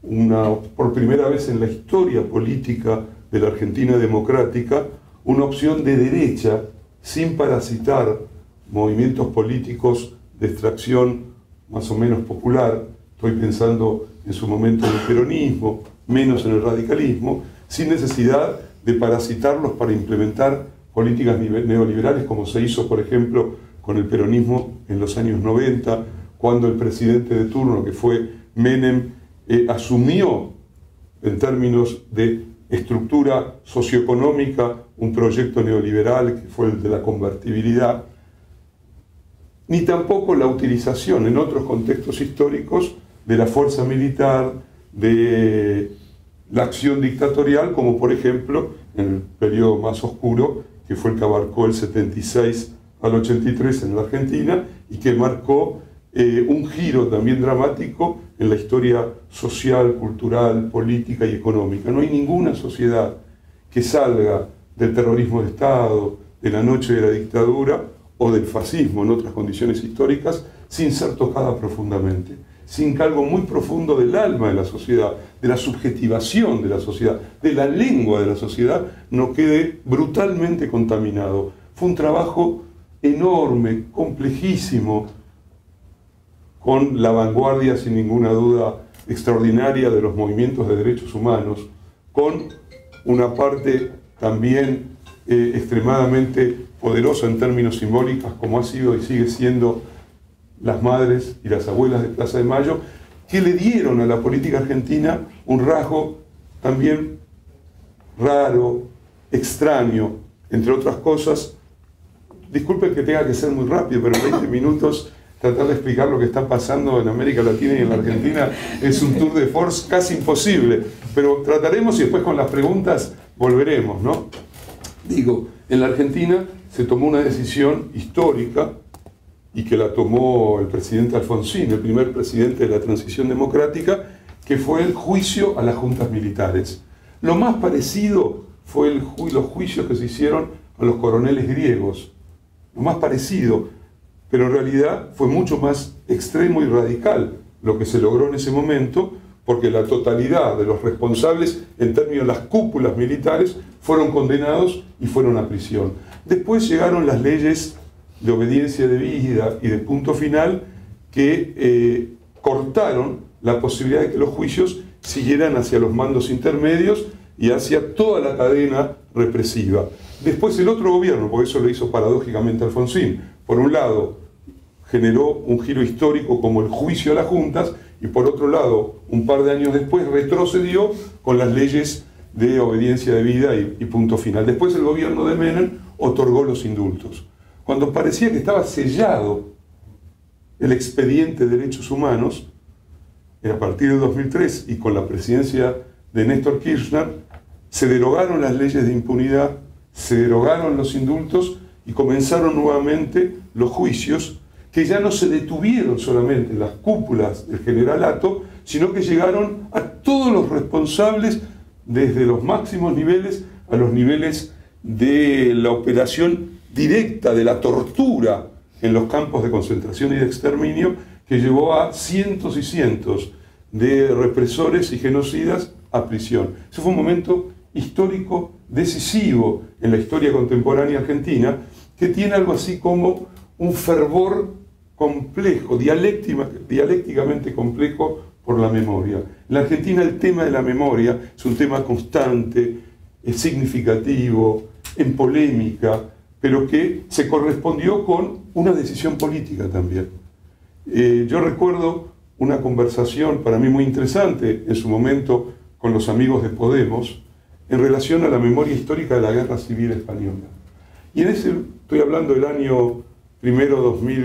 por primera vez en la historia política de la Argentina democrática, una opción de derecha sin parasitar movimientos políticos de extracción más o menos popular. Estoy pensando en su momento en el peronismo, menos en el radicalismo, sin necesidad de parasitarlos para implementar políticas neoliberales como se hizo, por ejemplo, con el peronismo en los años 90, cuando el presidente de turno, que fue Menem, asumió en términos de estructura socioeconómica un proyecto neoliberal que fue el de la convertibilidad, ni tampoco la utilización en otros contextos históricos de la fuerza militar, de la acción dictatorial, como por ejemplo en el periodo más oscuro, que fue el que abarcó el 76 al 83 en la Argentina y que marcó un giro también dramático en la historia social, cultural, política y económica. No hay ninguna sociedad que salga del terrorismo de Estado, de la noche de la dictadura o del fascismo en otras condiciones históricas sin ser tocada profundamente, sin que algo muy profundo del alma de la sociedad, de la subjetivación de la sociedad, de la lengua de la sociedad, no quede brutalmente contaminado. Fue un trabajo enorme, complejísimo, con la vanguardia, sin ninguna duda, extraordinaria de los movimientos de derechos humanos, con una parte también extremadamente poderosa en términos simbólicos, como ha sido y sigue siendo las madres y las abuelas de Plaza de Mayo, que le dieron a la política argentina un rasgo también raro, extraño, entre otras cosas. Disculpen que tenga que ser muy rápido, pero en 20 minutos tratar de explicar lo que está pasando en América Latina y en la Argentina es un tour de force casi imposible, pero trataremos y después con las preguntas volveremos, ¿no? Digo, en la Argentina se tomó una decisión histórica y que la tomó el presidente Alfonsín, el primer presidente de la transición democrática, que fue el juicio a las juntas militares. Lo más parecido fue los juicios que se hicieron a los coroneles griegos, lo más parecido, pero en realidad fue mucho más extremo y radical lo que se logró en ese momento, porque la totalidad de los responsables en términos de las cúpulas militares fueron condenados y fueron a prisión. Después llegaron las leyes de Obediencia de Vida y de Punto Final que cortaron la posibilidad de que los juicios siguieran hacia los mandos intermedios y hacia toda la cadena represiva. Después el otro gobierno, porque eso lo hizo paradójicamente Alfonsín, por un lado generó un giro histórico como el juicio a las juntas, y por otro lado, un par de años después, retrocedió con las leyes de Obediencia de Vida y Punto Final. Después el gobierno de Menem otorgó los indultos. Cuando parecía que estaba sellado el expediente de derechos humanos, a partir de 2003 y con la presidencia de Néstor Kirchner, se derogaron las leyes de impunidad, se derogaron los indultos y comenzaron nuevamente los juicios, que ya no se detuvieron solamente en las cúpulas del generalato, sino que llegaron a todos los responsables, desde los máximos niveles a los niveles de la operación directa, de la tortura en los campos de concentración y de exterminio, que llevó a cientos y cientos de represores y genocidas a prisión. Ese fue un momento histórico decisivo en la historia contemporánea argentina, que tiene algo así como un fervor complejo, dialécticamente complejo por la memoria. En la Argentina el tema de la memoria es un tema constante, es significativo, en polémica, pero que se correspondió con una decisión política también. Yo recuerdo una conversación para mí muy interesante en su momento con los amigos de Podemos en relación a la memoria histórica de la Guerra Civil Española. Y en ese, estoy hablando del año primero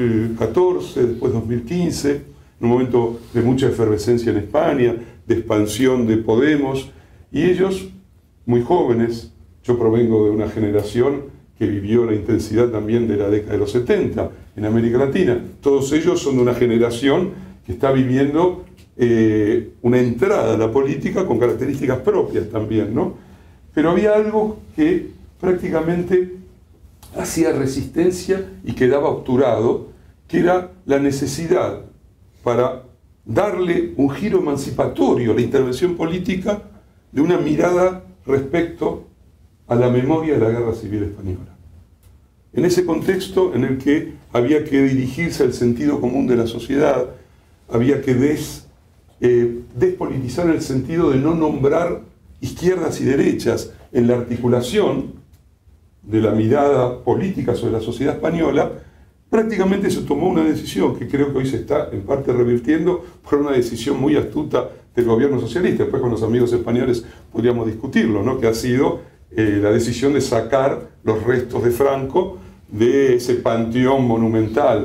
2014, después 2015, en un momento de mucha efervescencia en España, de expansión de Podemos, y ellos, muy jóvenes, yo provengo de una generación que vivió la intensidad también de la década de los 70 en América Latina, todos ellos son de una generación que está viviendo una entrada a la política con características propias también, ¿no? Pero había algo que prácticamente hacía resistencia y quedaba obturado, que era la necesidad para darle un giro emancipatorio a la intervención política de una mirada respecto a la memoria de la Guerra Civil Española. En ese contexto en el que había que dirigirse al sentido común de la sociedad, había que despolitizar en el sentido de no nombrar izquierdas y derechas en la articulación de la mirada política sobre la sociedad española, prácticamente se tomó una decisión que creo que hoy se está en parte revirtiendo por una decisión muy astuta del gobierno socialista. Después con los amigos españoles podríamos discutirlo, ¿no? Que ha sido la decisión de sacar los restos de Franco de ese panteón monumental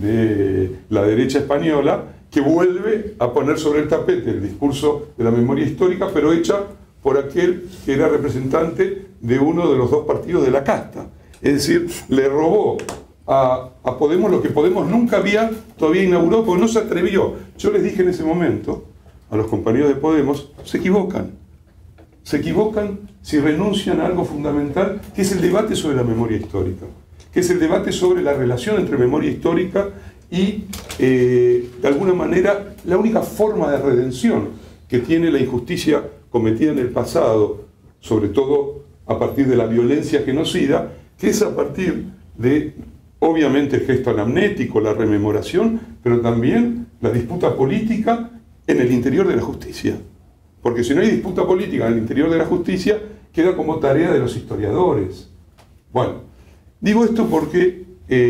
de la derecha española, que vuelve a poner sobre el tapete el discurso de la memoria histórica, pero hecha por aquel que era representante de uno de los dos partidos de la casta. Es decir, le robó a Podemos lo que Podemos nunca había todavía inaugurado, porque no se atrevió. Yo les dije en ese momento a los compañeros de Podemos, se equivocan. Se equivocan si renuncian a algo fundamental, que es el debate sobre la memoria histórica, que es el debate sobre la relación entre memoria histórica y, de alguna manera, la única forma de redención que tiene la injusticia cometida en el pasado, sobre todo a partir de la violencia genocida, que es a partir de, obviamente, el gesto anamnético, la rememoración, pero también la disputa política en el interior de la justicia. Porque si no hay disputa política en el interior de la justicia, queda como tarea de los historiadores. Bueno, digo esto porque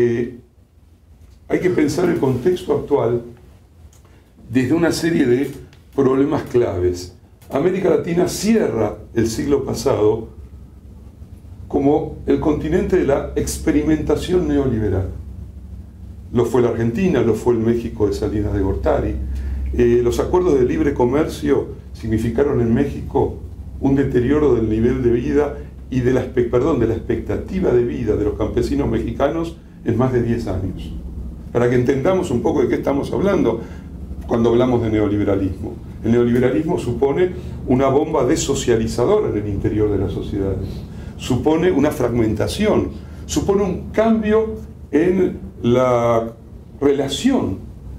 hay que pensar el contexto actual desde una serie de problemas claves. América Latina cierra el siglo pasado como el continente de la experimentación neoliberal. Lo fue la Argentina, lo fue el México de Salinas de Gortari. Los acuerdos de libre comercio significaron en México un deterioro del nivel de vida y de la expectativa de vida de los campesinos mexicanos en más de 10 años. Para que entendamos un poco de qué estamos hablando cuando hablamos de neoliberalismo. El neoliberalismo supone una bomba desocializadora en el interior de las sociedades, supone una fragmentación, supone un cambio en la relación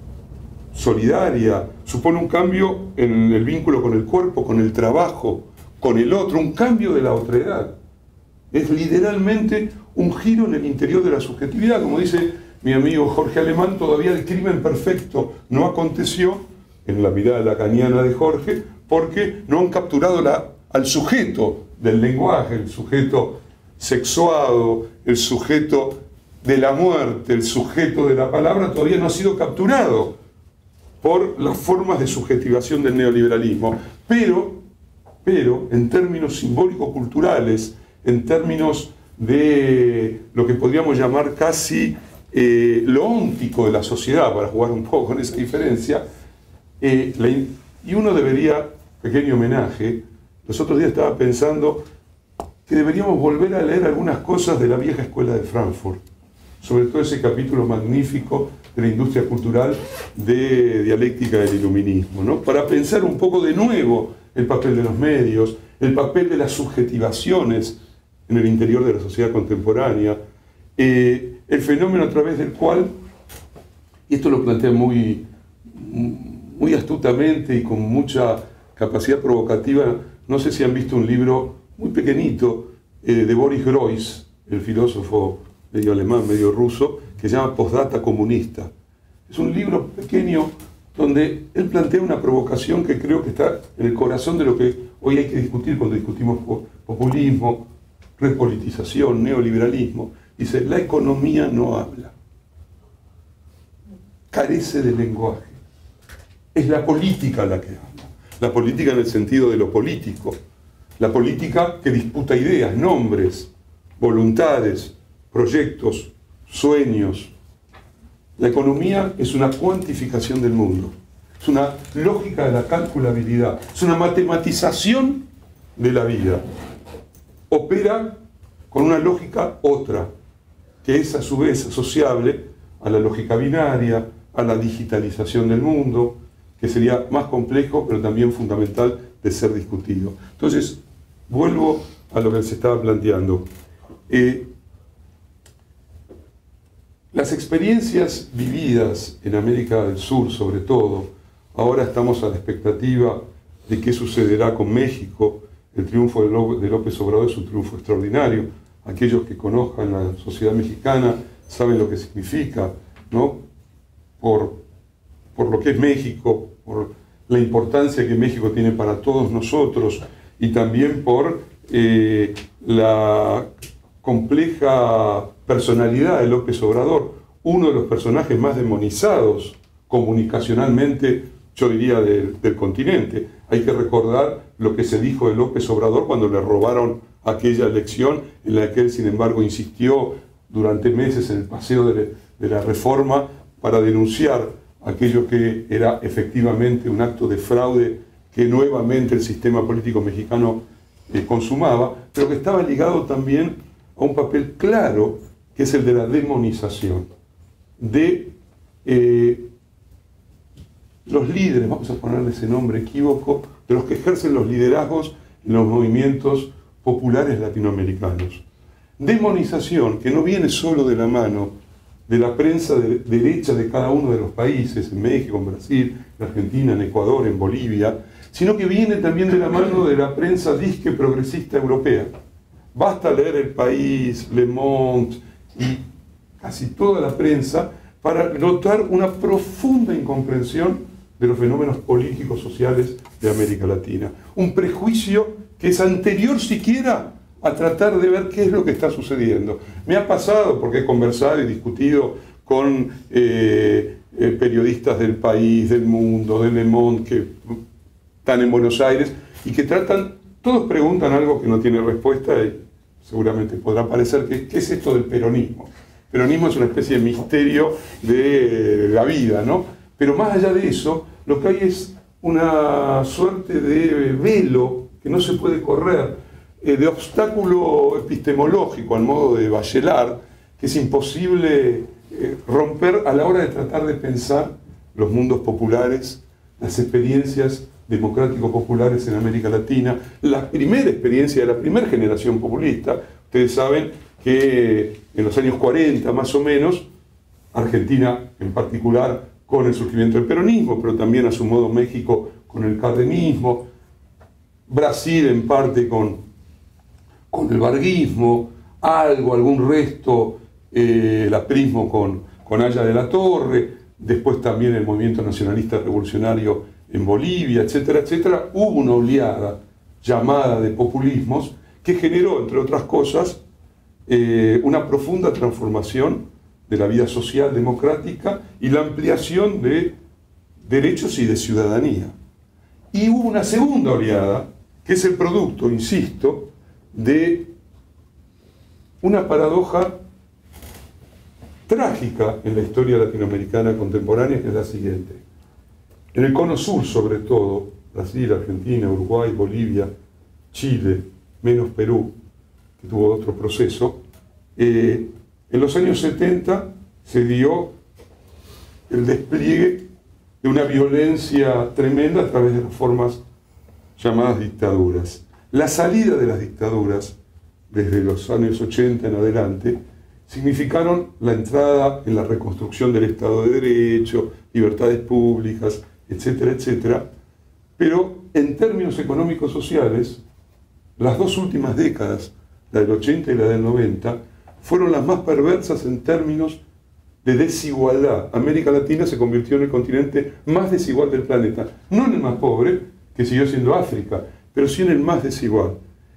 solidaria, supone un cambio en el vínculo con el cuerpo, con el trabajo, con el otro, un cambio de la otredad. Es literalmente un giro en el interior de la subjetividad. Como dice mi amigo Jorge Alemán, todavía el crimen perfecto no aconteció, en la mirada lacaniana de Jorge, porque no han capturado al sujeto del lenguaje, el sujeto sexuado, el sujeto de la muerte, el sujeto de la palabra, todavía no ha sido capturado por las formas de subjetivación del neoliberalismo. Pero en términos simbólico-culturales, en términos de lo que podríamos llamar casi lo óntico de la sociedad, para jugar un poco con esa diferencia, y uno debería, pequeño homenaje, los otros días estaba pensando que deberíamos volver a leer algunas cosas de la vieja escuela de Frankfurt, sobre todo ese capítulo magnífico de la industria cultural de dialéctica del iluminismo, ¿no? Para pensar un poco de nuevo el papel de los medios, el papel de las subjetivaciones en el interior de la sociedad contemporánea, el fenómeno a través del cual, y esto lo plantea muy astutamente y con mucha capacidad provocativa, no sé si han visto un libro muy pequeñito de Boris Groys, el filósofo medio alemán, medio ruso, que se llama Postdata Comunista. Es un libro pequeño donde él plantea una provocación que creo que está en el corazón de lo que hoy hay que discutir cuando discutimos populismo, repolitización, neoliberalismo. Dice, la economía no habla, carece de lenguaje. Es la política la que habla. La política en el sentido de lo político. La política que disputa ideas, nombres, voluntades, proyectos, sueños. La economía es una cuantificación del mundo. Es una lógica de la calculabilidad. Es una matematización de la vida. Opera con una lógica otra, que es a su vez asociable a la lógica binaria, a la digitalización del mundo, que sería más complejo, pero también fundamental de ser discutido. Entonces, vuelvo a lo que se estaba planteando. Las experiencias vividas en América del Sur, sobre todo, ahora estamos a la expectativa de qué sucederá con México. El triunfo de López Obrador es un triunfo extraordinario. Aquellos que conozcan la sociedad mexicana saben lo que significa, ¿no? Por lo que es México, por la importancia que México tiene para todos nosotros y también por la compleja personalidad de López Obrador, uno de los personajes más demonizados comunicacionalmente, yo diría, del continente. Hay que recordar lo que se dijo de López Obrador cuando le robaron aquella elección en la que él, sin embargo, insistió durante meses en el paseo de la Reforma para denunciar aquello que era efectivamente un acto de fraude que nuevamente el sistema político mexicano consumaba, pero que estaba ligado también a un papel claro, que es el de la demonización de los líderes, vamos a ponerle ese nombre equívoco, de los que ejercen los liderazgos en los movimientos populares latinoamericanos. Demonización que no viene solo de la mano de la prensa derecha de cada uno de los países, en México, en Brasil, en Argentina, en Ecuador, en Bolivia, sino que viene también de la mano de la prensa disque progresista europea. Basta leer El País, Le Monde y casi toda la prensa para notar una profunda incomprensión de los fenómenos políticos sociales de América Latina. Un prejuicio que es anterior siquiera a tratar de ver qué es lo que está sucediendo. Me ha pasado, porque he conversado y discutido con periodistas del País, del Mundo, de Le Monde, que están en Buenos Aires, y que todos preguntan algo que no tiene respuesta, y seguramente podrá parecer que ¿qué es esto del peronismo? El peronismo es una especie de misterio de la vida, ¿no? Pero más allá de eso, lo que hay es una suerte de velo que no se puede correr, de obstáculo epistemológico al modo de Bachelard, que es imposible romper a la hora de tratar de pensar los mundos populares, las experiencias democrático-populares en América Latina, la primera experiencia de la primera generación populista. Ustedes saben que en los años 40 más o menos, Argentina en particular con el surgimiento del peronismo, pero también a su modo México con el cardenismo, Brasil en parte con con el varguismo, algún resto, el aprismo con Haya de la Torre, después también el movimiento nacionalista revolucionario en Bolivia, etcétera, etcétera. Hubo una oleada llamada de populismos que generó, entre otras cosas, una profunda transformación de la vida social democrática y la ampliación de derechos y de ciudadanía. Y hubo una segunda oleada, que es el producto, insisto, de una paradoja trágica en la historia latinoamericana contemporánea, que es la siguiente. En el cono sur, sobre todo, Brasil, Argentina, Uruguay, Bolivia, Chile, menos Perú, que tuvo otro proceso, en los años 70 se dio el despliegue de una violencia tremenda a través de las formas llamadas dictaduras. La salida de las dictaduras, desde los años 80 en adelante, significaron la entrada en la reconstrucción del Estado de Derecho, libertades públicas, etcétera, etcétera. Pero en términos económicos sociales, las dos últimas décadas, la del 80 y la del 90, fueron las más perversas en términos de desigualdad. América Latina se convirtió en el continente más desigual del planeta. No en el más pobre, que siguió siendo África, pero sí en el más desigual.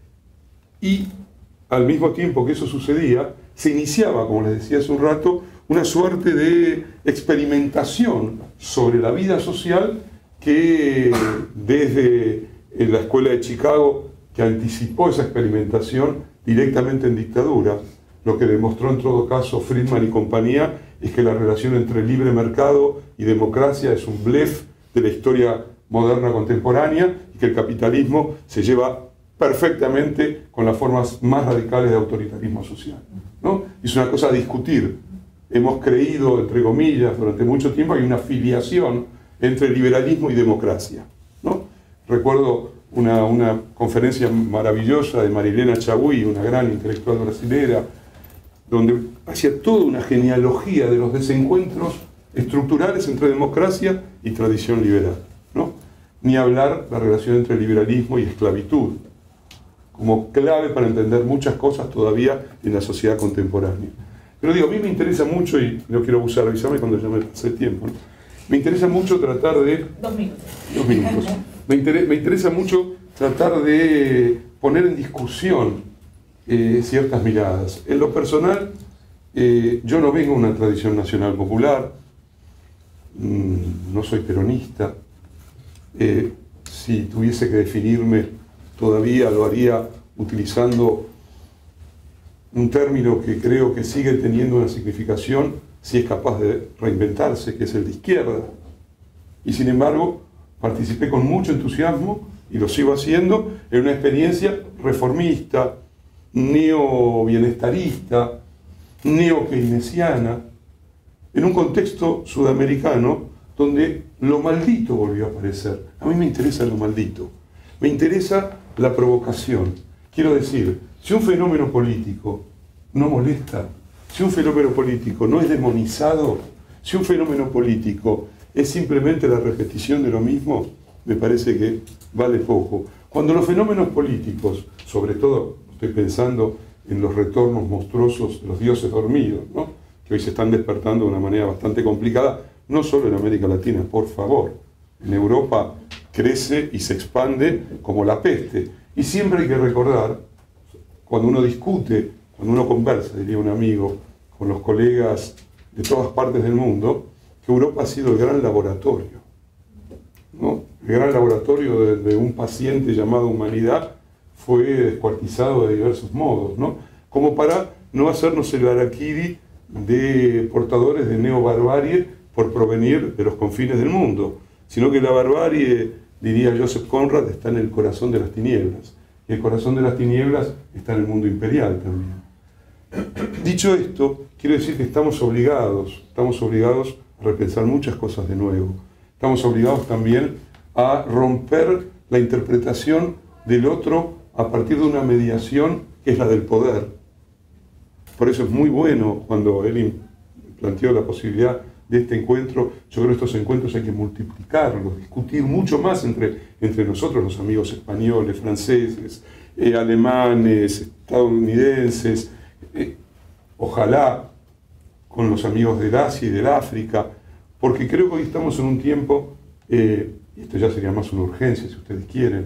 Y al mismo tiempo que eso sucedía, se iniciaba, como les decía hace un rato, una suerte de experimentación sobre la vida social que desde la Escuela de Chicago, que anticipó esa experimentación directamente en dictadura, lo que demostró en todo caso Friedman y compañía es que la relación entre libre mercado y democracia es un blef de la historia moderna contemporánea y que el capitalismo se lleva perfectamente con las formas más radicales de autoritarismo social, ¿no? Es una cosa a discutir. Hemos creído, entre comillas, durante mucho tiempo hay una filiación entre liberalismo y democracia, ¿no? Recuerdo una conferencia maravillosa de Marilena Chaui, una gran intelectual brasilera, donde hacía toda una genealogía de los desencuentros estructurales entre democracia y tradición liberal, ¿no? Ni hablar la relación entre liberalismo y esclavitud, como clave para entender muchas cosas todavía en la sociedad contemporánea. Pero digo, a mí me interesa mucho, y no quiero abusar, avísame cuando ya me pase el tiempo, ¿no? Me interesa mucho tratar de...
2 minutos.
2 minutos. Me interesa mucho tratar de poner en discusión ciertas miradas. En lo personal, yo no vengo de una tradición nacional popular, no soy peronista. Si tuviese que definirme, todavía lo haría utilizando un término que creo que sigue teniendo una significación si es capaz de reinventarse, que es el de izquierda. Y sin embargo, participé con mucho entusiasmo, y lo sigo haciendo, en una experiencia reformista, neo-bienestarista, neo-keynesiana, en un contexto sudamericano donde lo maldito volvió a aparecer. A mí me interesa lo maldito, me interesa la provocación. Quiero decir, si un fenómeno político no molesta, si un fenómeno político no es demonizado, si un fenómeno político es simplemente la repetición de lo mismo, me parece que vale poco. Cuando los fenómenos políticos, sobre todo estoy pensando en los retornos monstruosos de los dioses dormidos, ¿no?, que hoy se están despertando de una manera bastante complicada, no solo en América Latina, por favor. En Europa crece y se expande como la peste. Y siempre hay que recordar, cuando uno discute, cuando uno conversa, diría un amigo, con los colegas de todas partes del mundo, que Europa ha sido el gran laboratorio, ¿no? El gran laboratorio de un paciente llamado humanidad fue descuartizado de diversos modos, ¿no? Como para no hacernos el harakiri de portadores de neobarbarie por provenir de los confines del mundo, sino que la barbarie, diría Joseph Conrad, está en el corazón de las tinieblas, y el corazón de las tinieblas está en el mundo imperial también. Dicho esto, quiero decir que estamos obligados a repensar muchas cosas de nuevo. Estamos obligados también a romper la interpretación del otro a partir de una mediación que es la del poder. Por eso es muy bueno cuando él planteó la posibilidad de este encuentro. Yo creo que estos encuentros hay que multiplicarlos, discutir mucho más entre nosotros, los amigos españoles, franceses, alemanes, estadounidenses, ojalá con los amigos del Asia y del África, porque creo que hoy estamos en un tiempo, y esto ya sería más una urgencia si ustedes quieren,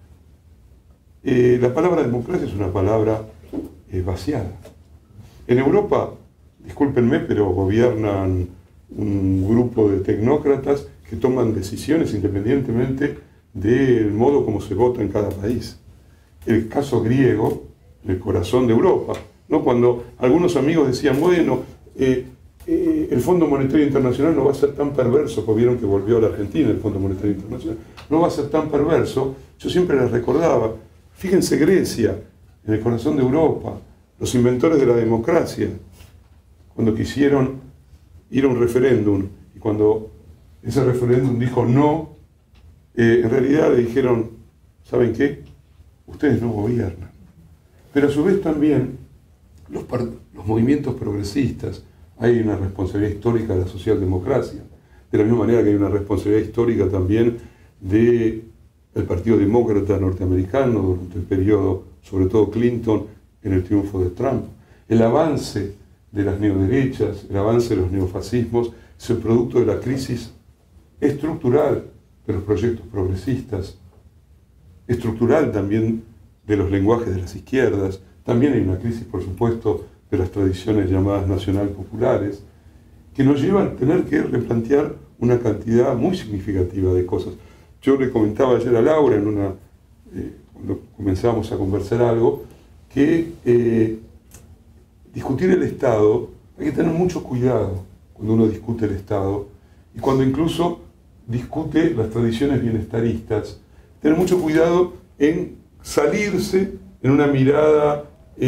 la palabra democracia es una palabra vaciada. En Europa, discúlpenme, pero gobiernan un grupo de tecnócratas que toman decisiones independientemente del modo como se vota en cada país. El caso griego, en el corazón de Europa, ¿no? Cuando algunos amigos decían, bueno, el Fondo Monetario Internacional no va a ser tan perverso, porque vieron que volvió a la Argentina el Fondo Monetario Internacional, no va a ser tan perverso, yo siempre les recordaba, fíjense Grecia, en el corazón de Europa, los inventores de la democracia, cuando quisieron ir a un referéndum, y cuando ese referéndum dijo no, en realidad le dijeron, ¿saben qué? Ustedes no gobiernan. Pero a su vez también los movimientos progresistas, hay una responsabilidad histórica de la socialdemocracia, de la misma manera que hay una responsabilidad histórica también del Partido Demócrata norteamericano durante el periodo, sobre todo Clinton, en el triunfo de Trump. El avance de las neoderechas, el avance de los neofascismos, es el producto de la crisis estructural de los proyectos progresistas, estructural también de los lenguajes de las izquierdas. También hay una crisis, por supuesto, de las tradiciones llamadas nacional populares, que nos llevan a tener que replantear una cantidad muy significativa de cosas. Yo le comentaba ayer a Laura, cuando comenzábamos a conversar algo, que discutir el Estado, hay que tener mucho cuidado cuando uno discute el Estado, y cuando incluso discute las tradiciones bienestaristas, tener mucho cuidado en salirse en una mirada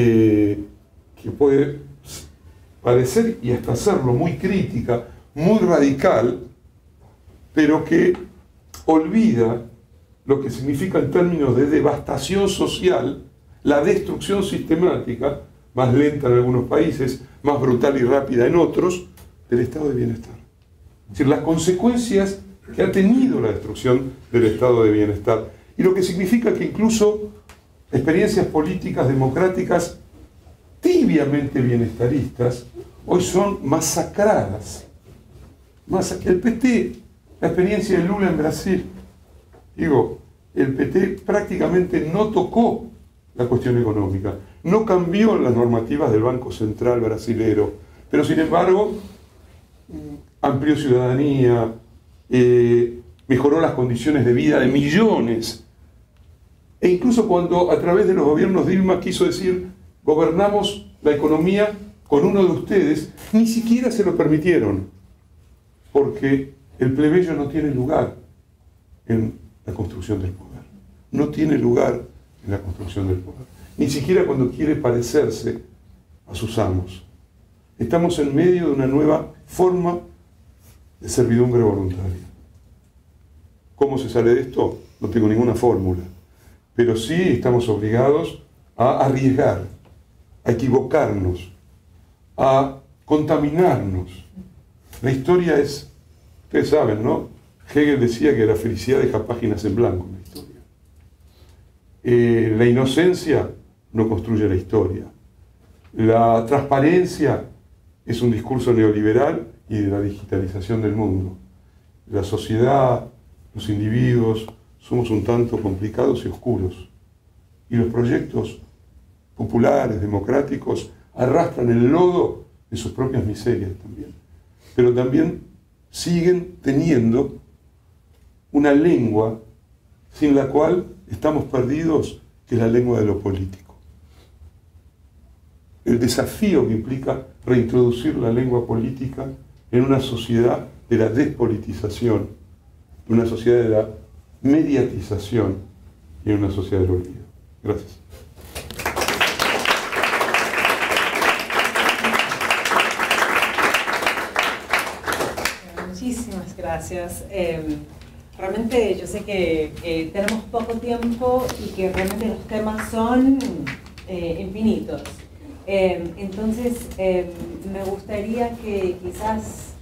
que puede parecer y hasta serlo muy crítica, muy radical, pero que olvida lo que significa en términos de devastación social, la destrucción sistemática, más lenta en algunos países, más brutal y rápida en otros, del estado de bienestar. Es decir, las consecuencias que ha tenido la destrucción del estado de bienestar, y lo que significa que incluso experiencias políticas democráticas tibiamente bienestaristas hoy son masacradas. El PT, la experiencia de Lula en Brasil, el PT prácticamente no tocó la cuestión económica, no cambió las normativas del Banco Central brasilero, pero sin embargo amplió ciudadanía, mejoró las condiciones de vida de millones, e incluso cuando a través de los gobiernos Dilma quiso decir gobernamos la economía con uno de ustedes, ni siquiera se lo permitieron, porque el plebeyo no tiene lugar en la construcción del poder, no tiene lugar en la construcción del poder, ni siquiera cuando quiere parecerse a sus amos. Estamos en medio de una nueva forma de servidumbre voluntaria. ¿Cómo se sale de esto? No tengo ninguna fórmula, pero sí estamos obligados a arriesgar, a equivocarnos, a contaminarnos. La historia es, ustedes saben, ¿no? Hegel decía que la felicidad deja páginas en blanco en la historia. La inocencia no construye la historia. La transparencia es un discurso neoliberal y de la digitalización del mundo. La sociedad, los individuos, somos un tanto complicados y oscuros. Y los proyectos populares, democráticos, arrastran el lodo de sus propias miserias también. Pero también siguen teniendo una lengua sin la cual estamos perdidos, que es la lengua de lo político. El desafío que implica reintroducir la lengua política en una sociedad de la despolitización, en una sociedad de la mediatización y en una sociedad del olvido. Gracias.
Muchísimas gracias. Realmente yo sé que tenemos poco tiempo y que realmente los temas son infinitos. Entonces, me gustaría que quizás,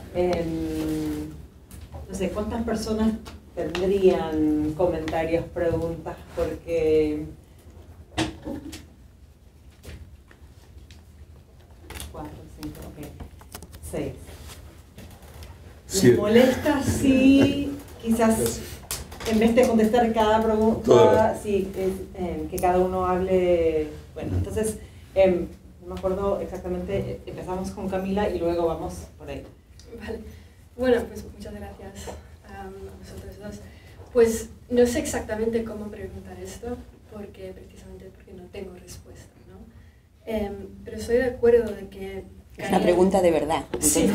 no sé, ¿cuántas personas tendrían comentarios, preguntas? Porque 4, 5, ok. 6.
Sí.
¿Les molesta si quizás en vez de contestar cada pregunta,
Todas.
sí, que cada uno hable? Bueno, entonces, no me acuerdo exactamente, empezamos con Camila y luego vamos por ahí.
Vale. Bueno, pues muchas gracias a vosotros dos. Pues no sé exactamente cómo preguntar esto, precisamente porque no tengo respuesta, ¿no? Pero estoy de acuerdo de que...
Es una pregunta de verdad.
Sí.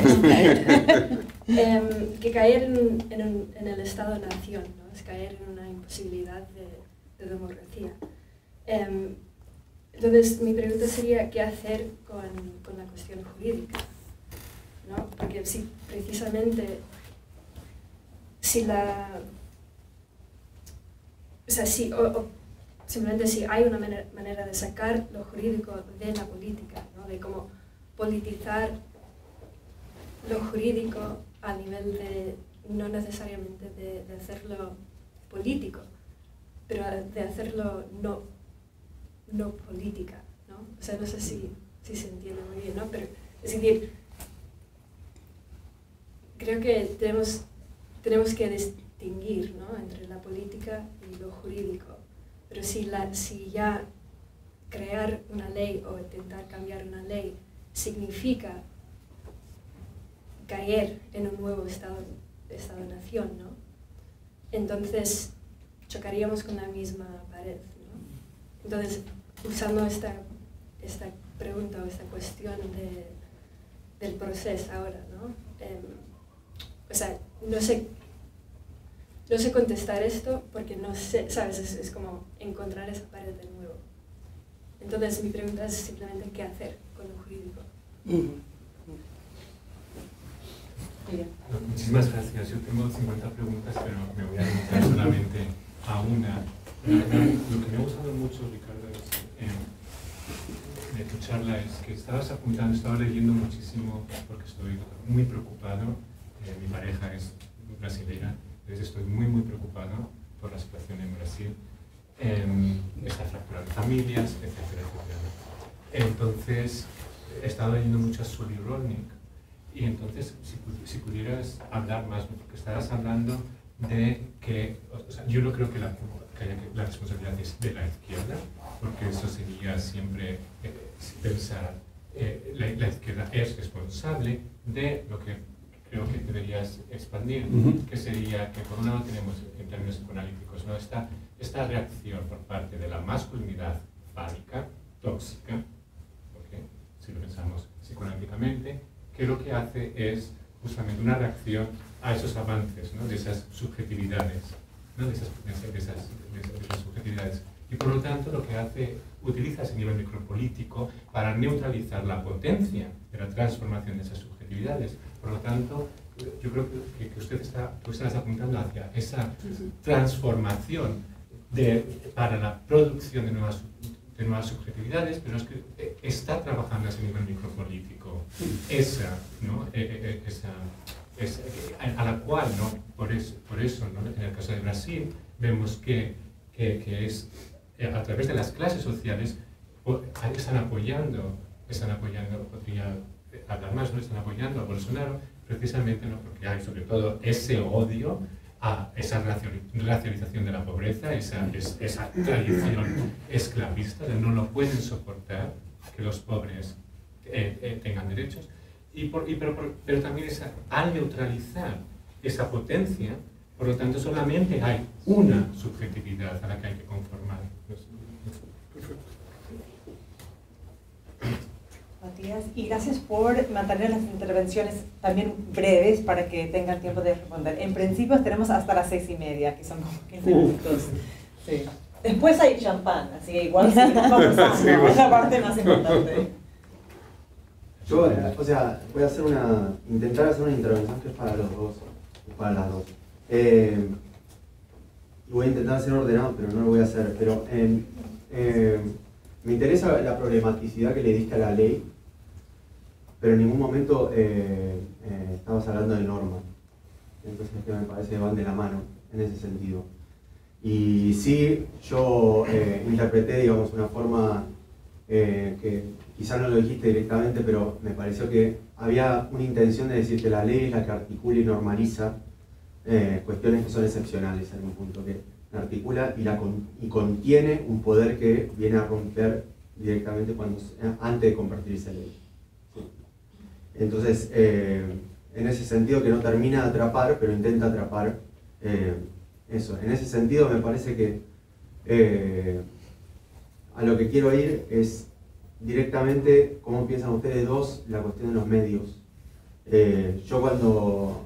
Que caer en el Estado-nación, ¿no? Es caer en una imposibilidad de democracia. Entonces, mi pregunta sería, ¿qué hacer con la cuestión jurídica? ¿No? Porque si precisamente, simplemente si hay una manera de sacar lo jurídico de la política, ¿no? De cómo politizar lo jurídico a nivel de, no necesariamente de hacerlo político, pero de hacerlo no política, ¿no? O sea, no sé si se entiende muy bien, ¿no? Pero, es decir, creo que tenemos que distinguir, ¿no? Entre la política y lo jurídico. Pero si ya crear una ley o intentar cambiar una ley significa caer en un nuevo Estado-nación, ¿no? Entonces chocaríamos con la misma pared, ¿no? Entonces, usando esta pregunta o esta cuestión del proceso ahora, ¿no? O sea, no sé contestar esto porque no sé, ¿sabes? Es como encontrar esa pared de nuevo. Entonces, mi pregunta es simplemente qué hacer con lo jurídico.
Muchísimas gracias. Yo tengo 50 preguntas, pero me voy a limitar solamente a una. Lo que me ha gustado mucho, Ricardo, de tu charla es que estabas apuntando, estaba leyendo muchísimo porque estoy muy preocupado. Mi pareja es brasileña, entonces estoy muy preocupado por la situación en Brasil. Está fracturando familias, etcétera. Entonces, he estado leyendo mucho a Sully Rolnick y entonces, si pudieras hablar más, porque estabas hablando de que, o sea, yo no creo que la responsabilidad es de la izquierda, porque eso sería siempre pensar, la izquierda es responsable de lo que creo que deberías expandir, que sería que por un lado tenemos, en términos psicoanalíticos, ¿no? esta reacción por parte de la masculinidad fálica, tóxica, ¿okay? Si lo pensamos psicoanalíticamente, que lo que hace es justamente una reacción a esos avances, ¿no? De esas subjetividades, ¿no? de esas subjetividades. Y por lo tanto lo que hace, utiliza ese nivel micropolítico para neutralizar la potencia de la transformación de esas subjetividades. Por lo tanto, yo creo que tú estás apuntando hacia esa transformación para la producción de nuevas subjetividades, pero es que está trabajando a ese nivel micropolítico. ¿No? A la cual, ¿no? por eso, ¿no? En el caso de Brasil, vemos que es a través de las clases sociales están apoyando, podría hablar más, ¿no? Están apoyando a Bolsonaro precisamente, ¿no? Porque hay sobre todo ese odio a esa racialización de la pobreza, esa tradición esclavista, de no lo pueden soportar que los pobres tengan derechos, pero también al neutralizar esa potencia, por lo tanto solamente hay una subjetividad a la que hay que conformar.
Perfecto.
Matías, y gracias por mantener las intervenciones también breves para que tengan tiempo de responder. En principio tenemos hasta las 6:30, que son como 15 minutos. Sí. Después hay champán, así que igual seguimos conversando,
Sí, bueno.
es la parte más importante.
Yo, o sea, voy a intentar hacer una intervención que es para los dos, para las dos. Voy a intentar ser ordenado, pero no lo voy a hacer. Pero me interesa la problematicidad que le diste a la ley, pero en ningún momento estabas hablando de normas. Entonces, que me parece que van de la mano en ese sentido. Y sí, yo interpreté, digamos, una forma que quizás no lo dijiste directamente, pero me pareció que había una intención de decir que la ley es la que articula y normaliza cuestiones que son excepcionales en un punto, que articula y contiene un poder que viene a romper directamente antes de convertirse en ley. ¿Sí? Entonces, en ese sentido que no termina de atrapar, pero intenta atrapar eso. En ese sentido me parece que a lo que quiero ir es directamente cómo piensan ustedes dos la cuestión de los medios. Yo cuando,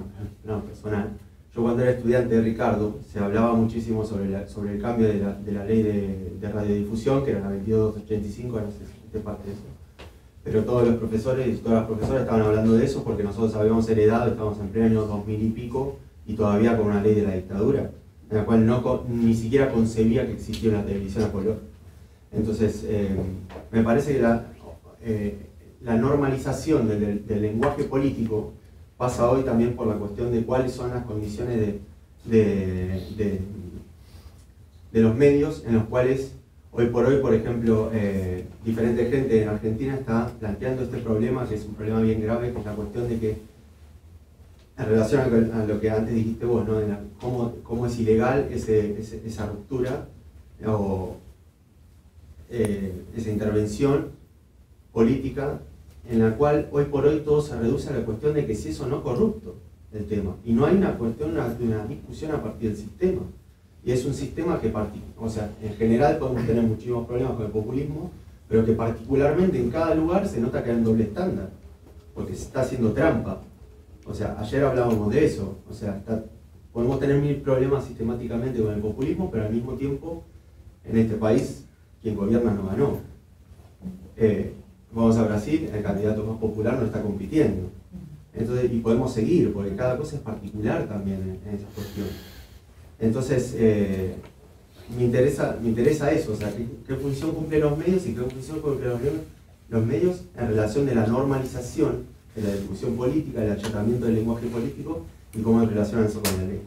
yo cuando era estudiante de Ricardo, se hablaba muchísimo sobre el cambio de la ley de radiodifusión, que era la 2285, no sé si te parte de eso. Pero todos los profesores y todas las profesoras estaban hablando de eso porque nosotros habíamos heredado, estábamos en pleno año 2000 y pico, y todavía con una ley de la dictadura, en la cual ni siquiera concebía que existía una televisión a color. Entonces, me parece que la normalización del lenguaje político pasa hoy también por la cuestión de cuáles son las condiciones de los medios en los cuales hoy por hoy, por ejemplo, diferente gente en Argentina está planteando este problema, que es un problema bien grave, que es la cuestión de que, en relación a lo que antes dijiste vos, ¿no? Cómo es ilegal esa ruptura o esa intervención política en la cual hoy por hoy todo se reduce a la cuestión de que si es o no corrupto el tema. Y no hay una discusión a partir del sistema. Y es un sistema que, o sea, en general podemos tener muchísimos problemas con el populismo, pero que particularmente en cada lugar se nota que hay un doble estándar, porque se está haciendo trampa. O sea, ayer hablábamos de eso, o sea, podemos tener mil problemas sistemáticamente con el populismo, pero al mismo tiempo, en este país, quien gobierna no ganó. Vamos a Brasil, el candidato más popular no está compitiendo. Entonces, y podemos seguir, porque cada cosa es particular también en esa cuestión. Entonces, me interesa eso, o sea, qué función cumplen los medios y qué función cumplen los medios en relación de la normalización de la discusión política, el achatamiento del lenguaje político y cómo en relación eso con la ley.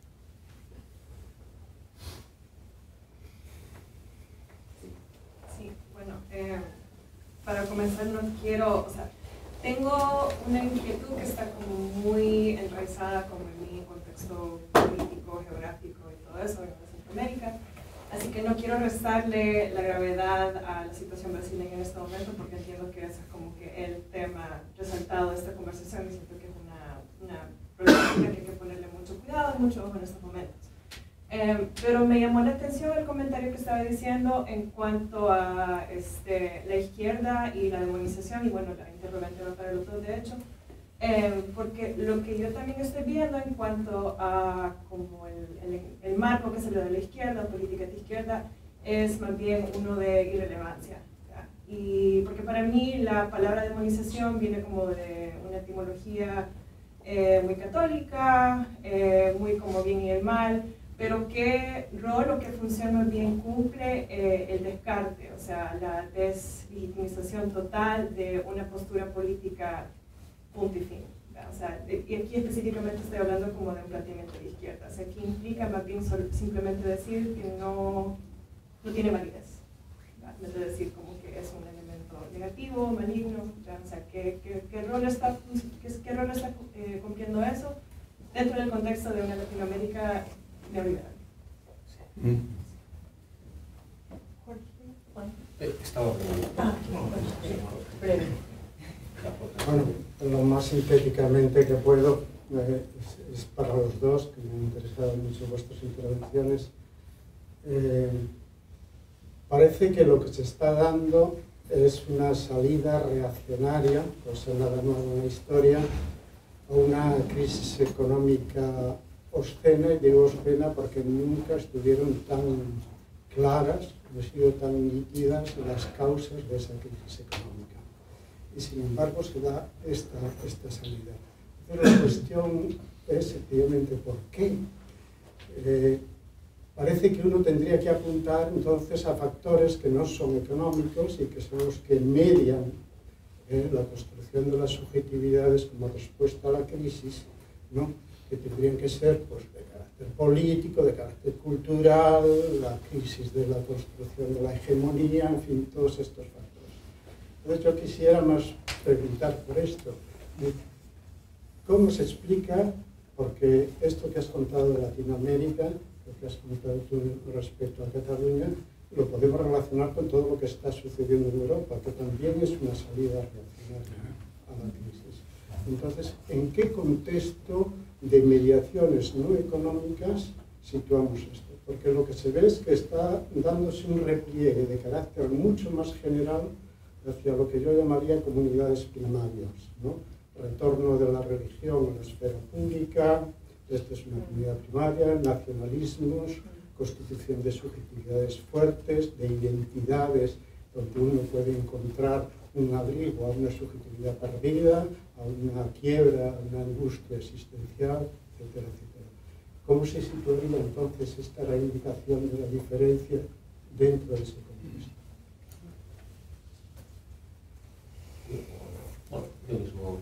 Sí, bueno, para comenzar no quiero, o sea, tengo una inquietud que está como muy enraizada con mi contexto político, geográfico y todo eso en Centroamérica, así que no quiero restarle la gravedad a la situación brasileña en este momento porque entiendo que ese es como que el tema resaltado de esta conversación y siento que es una problemática que hay que ponerle mucho cuidado y mucho ojo en estos momentos. Pero me llamó la atención el comentario que estaba diciendo en cuanto a la izquierda y la demonización, y bueno, la interrogante va para el otro de hecho, porque lo que yo también estoy viendo en cuanto a como el marco que se le da a la izquierda, política de izquierda, es más bien uno de irrelevancia. ¿Ya? Y porque para mí la palabra demonización viene como de una etimología muy católica, muy como bien y el mal, pero qué rol o qué función más bien cumple el descarte, o sea, la deslegitimización total de una postura política punto y fin. O sea, y aquí específicamente estoy hablando como de un planteamiento de izquierda, o sea, que implica más bien simplemente decir que no tiene validez, es decir, como que es un elemento negativo, maligno, o sea, ¿qué rol está cumpliendo eso dentro del contexto de una Latinoamérica neoliberal?
Estaba
Bueno, lo más sintéticamente que puedo es para los dos, que me han interesado mucho vuestras intervenciones. Parece que lo que se está dando es una salida reaccionaria, cosa nada nueva en la historia, a una crisis económica obscena, y digo obscena porque nunca estuvieron tan claras, no han sido tan nítidas las causas de esa crisis económica. Y sin embargo se da esta salida. Entonces la cuestión es efectivamente por qué. Parece que uno tendría que apuntar entonces a factores que no son económicos y que son los que median la construcción de las subjetividades como respuesta a la crisis, ¿no? que tendrían que ser pues, de carácter político, de carácter cultural, la crisis de la construcción de la hegemonía, en fin, todos estos factores. Entonces yo quisiera más preguntar por esto. ¿Cómo se explica? Porque esto que has contado de Latinoamérica, lo que has contado tú respecto a Cataluña, lo podemos relacionar con todo lo que está sucediendo en Europa, que también es una salida reaccionaria a la crisis. Entonces, ¿en qué contexto de mediaciones no económicas situamos esto? Porque lo que se ve es que está dándose un repliegue de carácter mucho más general hacia lo que yo llamaría comunidades primarias, ¿no? Retorno de la religión a la esfera pública, esta es una comunidad primaria, nacionalismos, constitución de subjetividades fuertes, de identidades donde uno puede encontrar un abrigo a una subjetividad perdida, a una quiebra, a una angustia existencial, etcétera, etcétera. ¿Cómo se situaría entonces esta reivindicación de la diferencia dentro de ese contexto?
Bueno, yo mismo.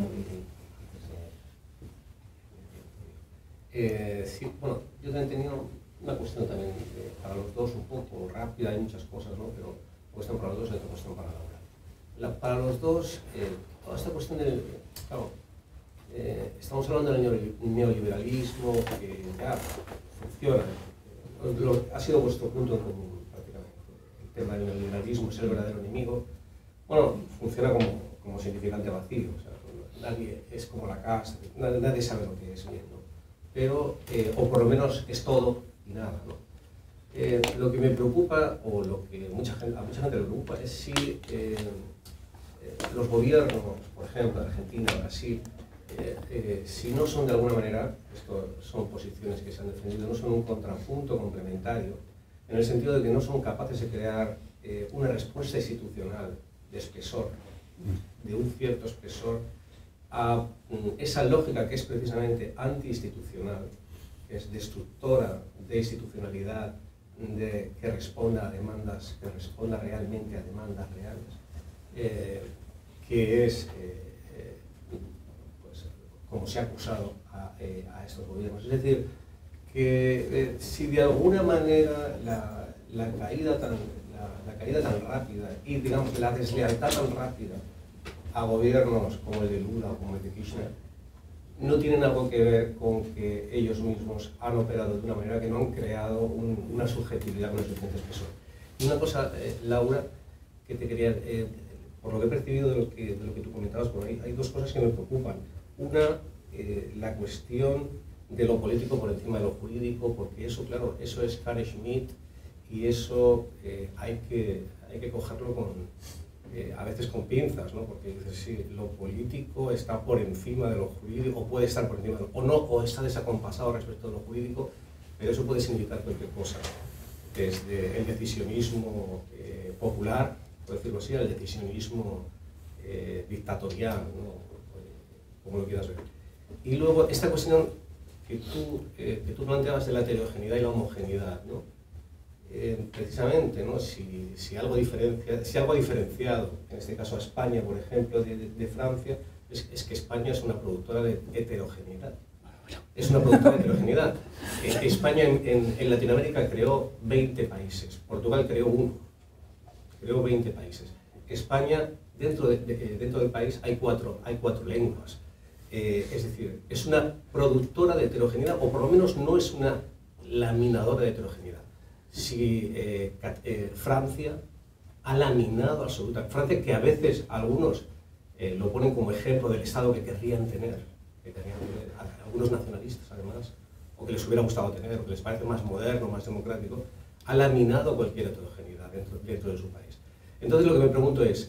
Sí, bueno, yo también tenía una cuestión también para los dos un poco rápida, hay muchas cosas, ¿no? Pero cuestión para los dos y otra cuestión para Laura. Para los dos, toda esta cuestión del, claro, estamos hablando del neoliberalismo que ya funciona, ha sido vuestro punto en común prácticamente. El tema del neoliberalismo es el verdadero enemigo. Bueno, funciona como significante vacío, o sea, nadie es como la casa, nadie sabe lo que es bien, ¿no? Pero, o por lo menos es todo y nada, ¿no? Lo que me preocupa, o lo que a mucha gente le preocupa, es si los gobiernos, por ejemplo, de Argentina, Brasil, si no son de alguna manera, esto son posiciones que se han defendido, no son un contrapunto complementario, en el sentido de que no son capaces de crear una respuesta institucional de espesor, de un cierto espesor, a esa lógica que es precisamente antiinstitucional, que es destructora de institucionalidad, que responda a demandas, que responda realmente a demandas reales, que es, pues, como se ha acusado a estos gobiernos. Es decir, que si de alguna manera la caída tan rápida y, digamos, la deslealtad tan rápida a gobiernos como el de Lula o como el de Kirchner no tienen algo que ver con que ellos mismos han operado de una manera que no han creado una subjetividad con el suficiente espesor. Y una cosa, Laura, que te quería, por lo que he percibido de lo que tú comentabas por ahí, hay dos cosas que me preocupan. Una, la cuestión de lo político por encima de lo jurídico, porque eso, claro, eso es Carl Schmitt y eso hay que cogerlo a veces con pinzas, ¿no? Porque dices, sí, lo político está por encima de lo jurídico, o puede estar por encima, o no, o está desacompasado respecto de lo jurídico, pero eso puede significar cualquier cosa, desde el decisionismo popular, por decirlo así, al decisionismo dictatorial, ¿no? Como lo quieras ver. Y luego, esta cuestión que tú planteabas de la heterogeneidad y la homogeneidad, ¿no? Precisamente, ¿no? Si algo diferenciado, en este caso a España, por ejemplo, de Francia, es que España es una productora de heterogeneidad. Es una productora de heterogeneidad. España en Latinoamérica creó 20 países, Portugal creó 1, creó 20 países. España, dentro del país hay cuatro lenguas. Es decir, es una productora de heterogeneidad, o por lo menos no es una laminadora de heterogeneidad. Si Francia ha laminado absolutamente, Francia, que a veces algunos lo ponen como ejemplo del Estado que querrían tener, algunos nacionalistas además, o que les hubiera gustado tener, o que les parece más moderno, más democrático, ha laminado cualquier heterogeneidad dentro de su país. Entonces lo que me pregunto es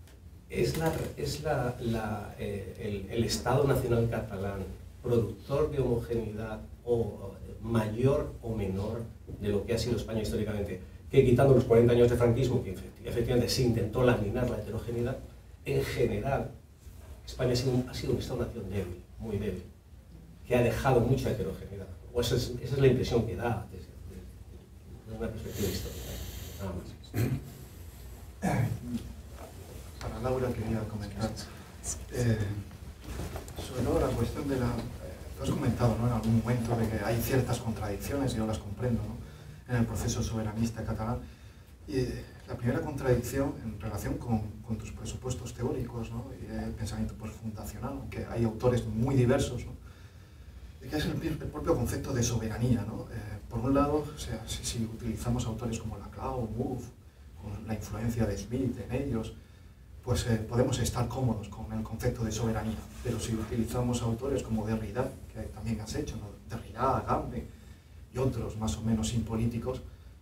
el Estado Nacional catalán productor de homogeneidad o mayor o menor de lo que ha sido España históricamente, que quitando los 40 años de franquismo, que efectivamente se intentó laminar la heterogeneidad, en general España ha sido un Estado-nación débil, muy débil, que ha dejado mucha heterogeneidad. O esa es la impresión que da desde una perspectiva histórica. Nada más.
Para Laura quería comentar sobre la cuestión de la tú has comentado, ¿no?, en algún momento de que hay ciertas contradicciones, y yo las comprendo, ¿no?, en el proceso soberanista catalán. Y la primera contradicción en relación con tus presupuestos teóricos, ¿no?, y el pensamiento postfundacional, aunque hay autores muy diversos, ¿no?, que es el propio concepto de soberanía, ¿no? Por un lado, o sea, si utilizamos autores como Laclau o Mouffe, con la influencia de Smith en ellos, pues podemos estar cómodos con el concepto de soberanía. Pero si utilizamos autores como Derrida, que también has hecho, ¿no?, Derrida, Agamben y otros más o menos impolíticos,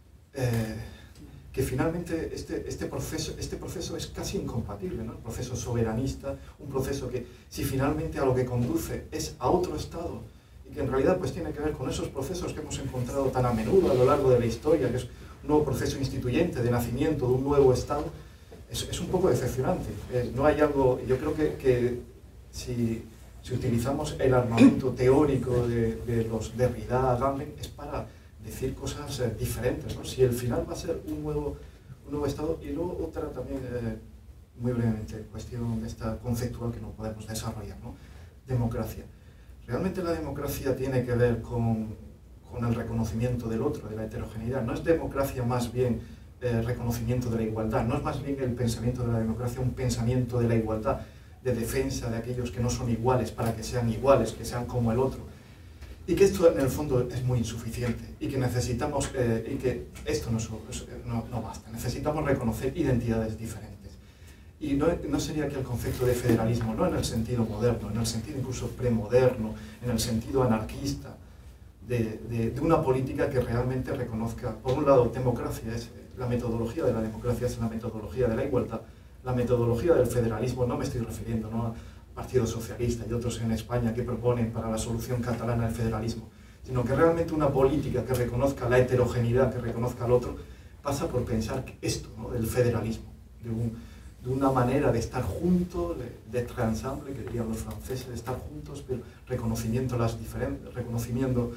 que finalmente este proceso es casi incompatible, ¿no? El proceso soberanista, un proceso que si finalmente a lo que conduce es a otro Estado, y que en realidad pues tiene que ver con esos procesos que hemos encontrado tan a menudo a lo largo de la historia, que es un nuevo proceso instituyente de nacimiento de un nuevo Estado, es un poco decepcionante. No hay algo, yo creo que si utilizamos el armamento teórico de los Derrida, Agamben, es para decir cosas diferentes, ¿no? Si el final va a ser un nuevo Estado. Y luego otra también, muy brevemente, cuestión de esta conceptual que no podemos desarrollar, ¿no? Democracia. Realmente la democracia tiene que ver con el reconocimiento del otro, de la heterogeneidad. No es democracia más bien reconocimiento de la igualdad, no es más bien el pensamiento de la democracia un pensamiento de la igualdad, de defensa de aquellos que no son iguales para que sean iguales, que sean como el otro. Y que esto en el fondo es muy insuficiente y que necesitamos, y que esto no basta, necesitamos reconocer identidades diferentes. Y no sería que el concepto de federalismo, no en el sentido moderno, en el sentido incluso premoderno, en el sentido anarquista, de una política que realmente reconozca, por un lado, democracia, la metodología de la democracia es la metodología de la igualdad, la metodología del federalismo, no me estoy refiriendo, ¿no?, a Partido Socialista y otros en España que proponen para la solución catalana el federalismo, sino que realmente una política que reconozca la heterogeneidad, que reconozca al otro, pasa por pensar que esto, ¿no?, del federalismo, de una manera de estar juntos, de ensemble, que dirían los franceses, de estar juntos, pero reconociendo las diferencias, reconociendo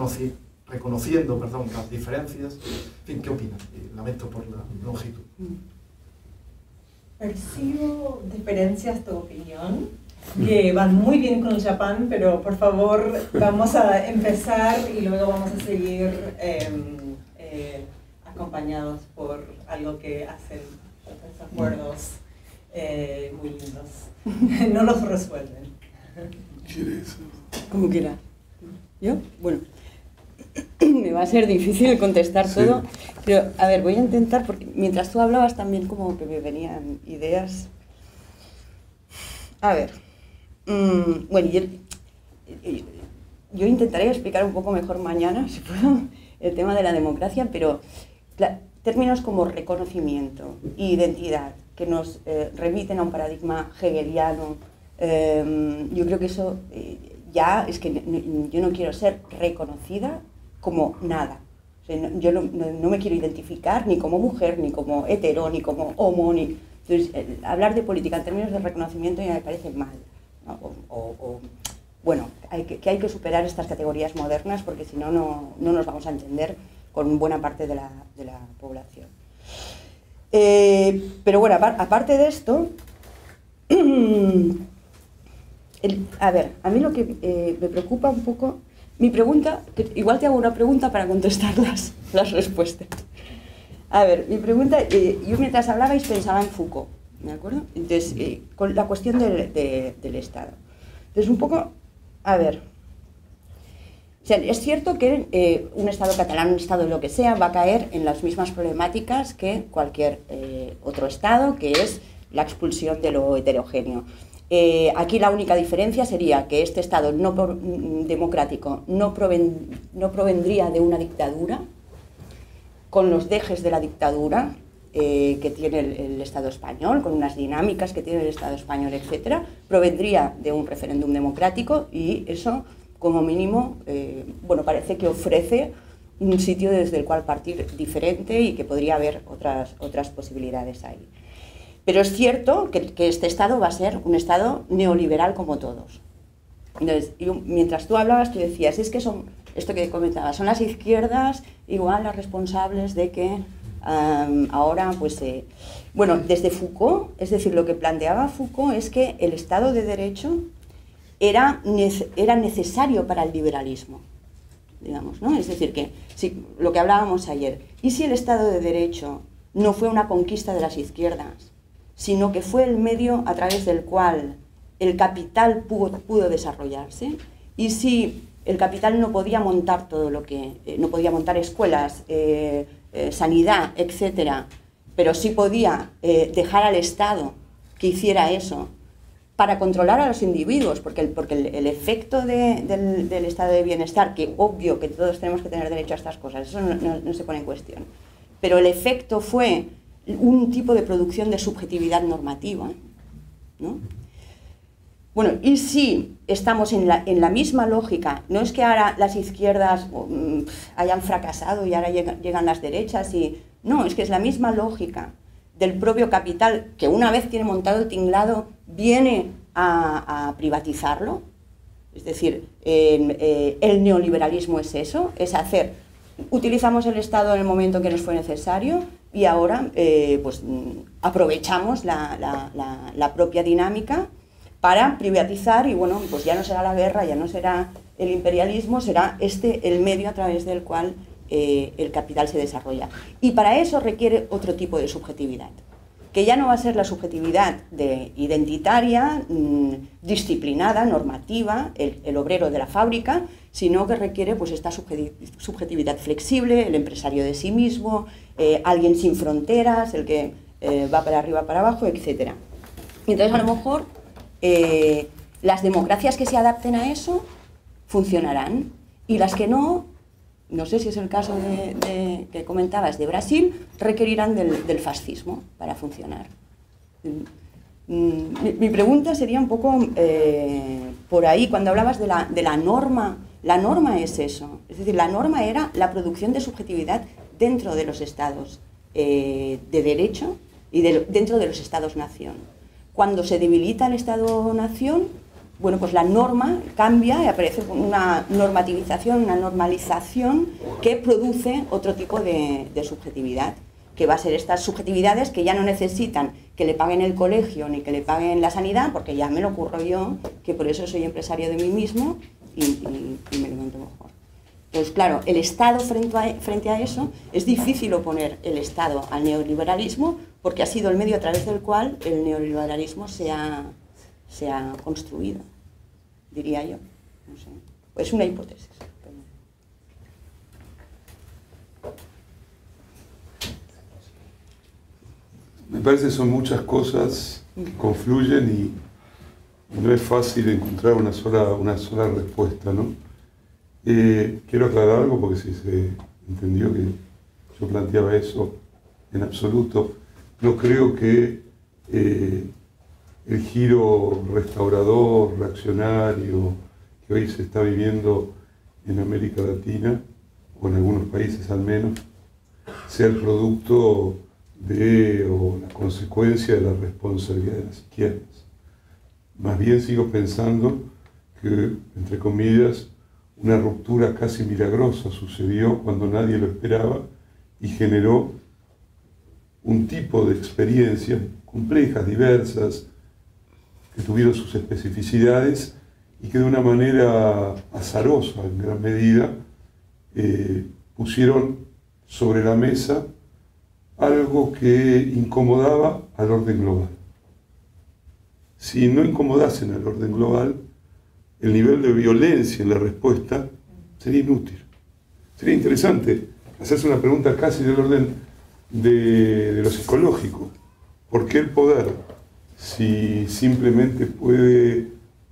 las diferencias. En fin, ¿qué opinas? Y lamento por la longitud.
Percibo diferencias de opinión que van muy bien con el Japón, pero por favor vamos a empezar y luego vamos a seguir acompañados por algo que hacen los acuerdos muy lindos. No los resuelven.
¿Quieres?
Como quiera. ¿Yo? Bueno, me va a ser difícil contestar todo, pero a ver, voy a intentar, porque mientras tú hablabas también como que me venían ideas. A ver, bueno, yo intentaré explicar un poco mejor mañana, si puedo, el tema de la democracia, pero términos como reconocimiento e identidad, que nos remiten a un paradigma hegeliano, yo creo que eso ya es que yo no quiero ser reconocida como nada. O sea, yo no me quiero identificar ni como mujer, ni como hetero, ni como homo, ni... Entonces, hablar de política en términos de reconocimiento ya me parece mal, ¿no? Bueno, hay que superar estas categorías modernas porque si no, no nos vamos a entender con buena parte de la población. Pero bueno, aparte de esto, a ver, a mí lo que me preocupa un poco, mi pregunta, igual te hago una pregunta para contestar las respuestas. A ver, mi pregunta, yo mientras hablabais pensaba en Foucault, ¿de acuerdo? Entonces, con la cuestión del Estado. Entonces, un poco, a ver, o sea, es cierto que un Estado catalán, un Estado de lo que sea, va a caer en las mismas problemáticas que cualquier otro Estado, que es la expulsión de lo heterogéneo. Aquí la única diferencia sería que este Estado democrático no provendría de una dictadura, con los dejes de la dictadura que tiene el Estado español, con unas dinámicas que tiene el Estado español, etc., provendría de un referéndum democrático y eso, como mínimo, bueno, parece que ofrece un sitio desde el cual partir diferente y que podría haber otras posibilidades ahí. Pero es cierto que este Estado va a ser un Estado neoliberal como todos. Entonces, mientras tú hablabas, tú decías, es que son, esto que comentabas, son las izquierdas igual las responsables de que ahora, pues, bueno, desde Foucault, es decir, lo que planteaba Foucault es que el Estado de Derecho era necesario para el liberalismo, digamos, ¿no? Es decir, que si, lo que hablábamos ayer, ¿y si el Estado de Derecho no fue una conquista de las izquierdas, sino que fue el medio a través del cual el capital pudo desarrollarse? ¿Y si el capital no podía montar todo lo que... no podía montar escuelas, sanidad, etcétera, pero sí podía dejar al Estado que hiciera eso para controlar a los individuos, porque el efecto del estado de bienestar, que obvio que todos tenemos que tener derecho a estas cosas, eso no se pone en cuestión, pero el efecto fue un tipo de producción de subjetividad normativa, ¿no? Bueno, y si estamos en la misma lógica, no es que ahora las izquierdas hayan fracasado y ahora llegan las derechas, no, es que es la misma lógica del propio capital, que una vez tiene montado el tinglado, viene a privatizarlo. Es decir, el neoliberalismo es eso, es utilizamos el Estado en el momento que nos fue necesario y ahora pues, aprovechamos la propia dinámica para privatizar y bueno, pues ya no será la guerra, ya no será el imperialismo, será el medio a través del cual el capital se desarrolla. Y para eso requiere otro tipo de subjetividad, que ya no va a ser la subjetividad identitaria, disciplinada, normativa, el obrero de la fábrica, sino que requiere pues, esta subjetividad flexible, el empresario de sí mismo, alguien sin fronteras, el que va para arriba, para abajo, etc. Entonces, a lo mejor, las democracias que se adapten a eso funcionarán, y las que no sé si es el caso que comentabas de Brasil, requerirán del fascismo para funcionar. Mi pregunta sería un poco por ahí, cuando hablabas de la norma. La norma es eso, es decir, la norma era la producción de subjetividad dentro de los estados de derecho y dentro de los estados-nación. Cuando se debilita el estado-nación, bueno, pues la norma cambia y aparece una normativización, una normalización que produce otro tipo de subjetividad, que va a ser estas subjetividades que ya no necesitan que le paguen el colegio ni que le paguen la sanidad, porque ya me lo ocurro yo, que por eso soy empresario de mí mismo y me lo monto mejor. Pues claro, el Estado frente a eso, es difícil oponer el Estado al neoliberalismo, porque ha sido el medio a través del cual el neoliberalismo se ha construido, diría yo. No sé. Es una hipótesis.
Me parece que son muchas cosas que confluyen y no es fácil encontrar una sola respuesta, ¿no? Quiero aclarar algo porque si se entendió que yo planteaba eso en absoluto, no creo que el giro restaurador, reaccionario que hoy se está viviendo en América Latina, o en algunos países al menos, sea el producto o la consecuencia de la responsabilidad de las izquierdas. Más bien sigo pensando que, entre comillas, una ruptura casi milagrosa sucedió cuando nadie lo esperaba y generó un tipo de experiencias complejas, diversas, que tuvieron sus especificidades y que de una manera azarosa, en gran medida, pusieron sobre la mesa algo que incomodaba al orden global. Si no incomodasen al orden global, el nivel de violencia en la respuesta sería inútil. Sería interesante hacerse una pregunta casi del orden de lo psicológico. ¿Por qué el poder, si simplemente puede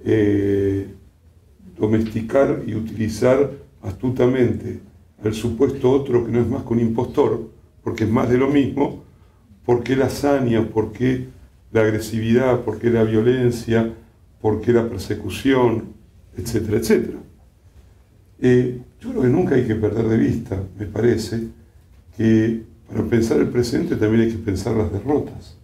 domesticar y utilizar astutamente al supuesto otro que no es más que un impostor, porque es más de lo mismo, por qué la hazaña, por qué la agresividad, por qué la violencia, por qué la persecución, etcétera, etcétera? Yo creo que nunca hay que perder de vista, me parece, que para pensar el presente también hay que pensar las derrotas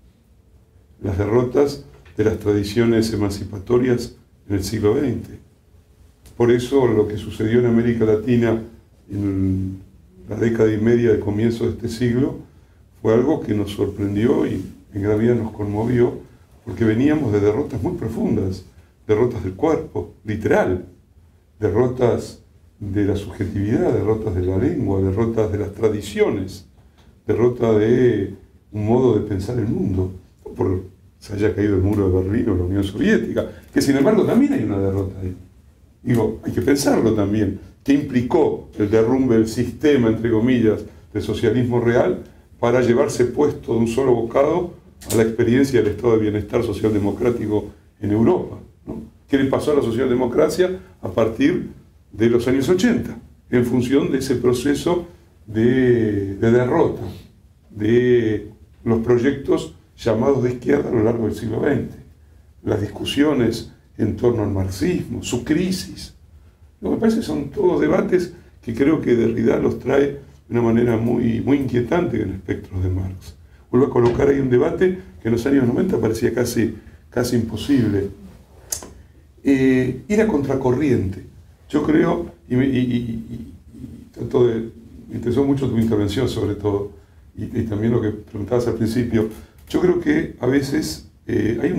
de las tradiciones emancipatorias en el siglo XX. Por eso lo que sucedió en América Latina en la década y media de comienzo de este siglo fue algo que nos sorprendió y en gran medida nos conmovió, porque veníamos de derrotas muy profundas, derrotas del cuerpo, literal, derrotas de la subjetividad, derrotas de la lengua, derrotas de las tradiciones, derrota de un modo de pensar el mundo, no por se haya caído el muro de Berlín o la Unión Soviética, que sin embargo también hay una derrota ahí. Digo, hay que pensarlo también. ¿Qué implicó el derrumbe del sistema, entre comillas, del socialismo real para llevarse puesto de un solo bocado a la experiencia del estado de bienestar socialdemocrático en Europa, ¿no? ¿Qué le pasó a la socialdemocracia a partir de los años 80, en función de ese proceso de derrota de los proyectos llamados de izquierda a lo largo del siglo XX? Las discusiones en torno al marxismo, su crisis. Me parece que son todos debates que creo que Derrida los trae de una manera muy, muy inquietante en el espectro de Marx. Vuelvo a colocar ahí un debate que en los años 90 parecía casi imposible. Ir a contracorriente. Yo creo, y trato de, me interesó mucho tu intervención sobre todo, y también lo que preguntabas al principio, yo creo que a veces hay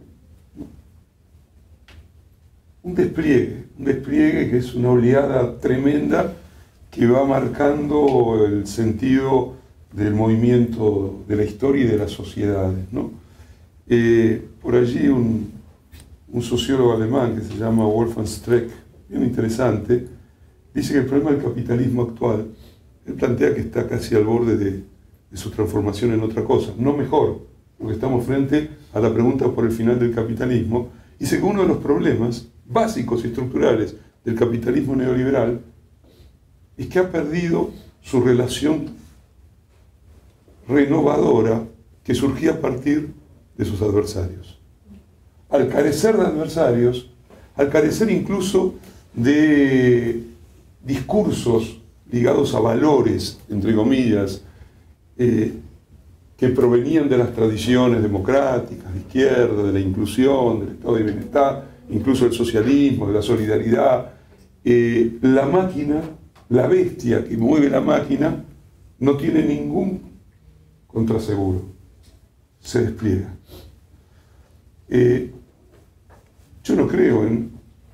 un despliegue que es una oleada tremenda que va marcando el sentido del movimiento de la historia y de las sociedades, ¿no? Por allí un sociólogo alemán que se llama Wolfgang Streeck, bien interesante, dice que el problema del capitalismo actual, él plantea que está casi al borde de su transformación en otra cosa, no mejor, porque estamos frente a la pregunta por el final del capitalismo. Dice que uno de los problemas básicos y estructurales del capitalismo neoliberal es que ha perdido su relación renovadora que surgía a partir de sus adversarios. Al carecer de adversarios, al carecer incluso de discursos ligados a valores, entre comillas, que provenían de las tradiciones democráticas, de izquierda, de la inclusión, del estado de bienestar, incluso del socialismo, de la solidaridad, la máquina, la bestia que mueve la máquina, no tiene ningún contraseguro, se despliega. Yo no creo en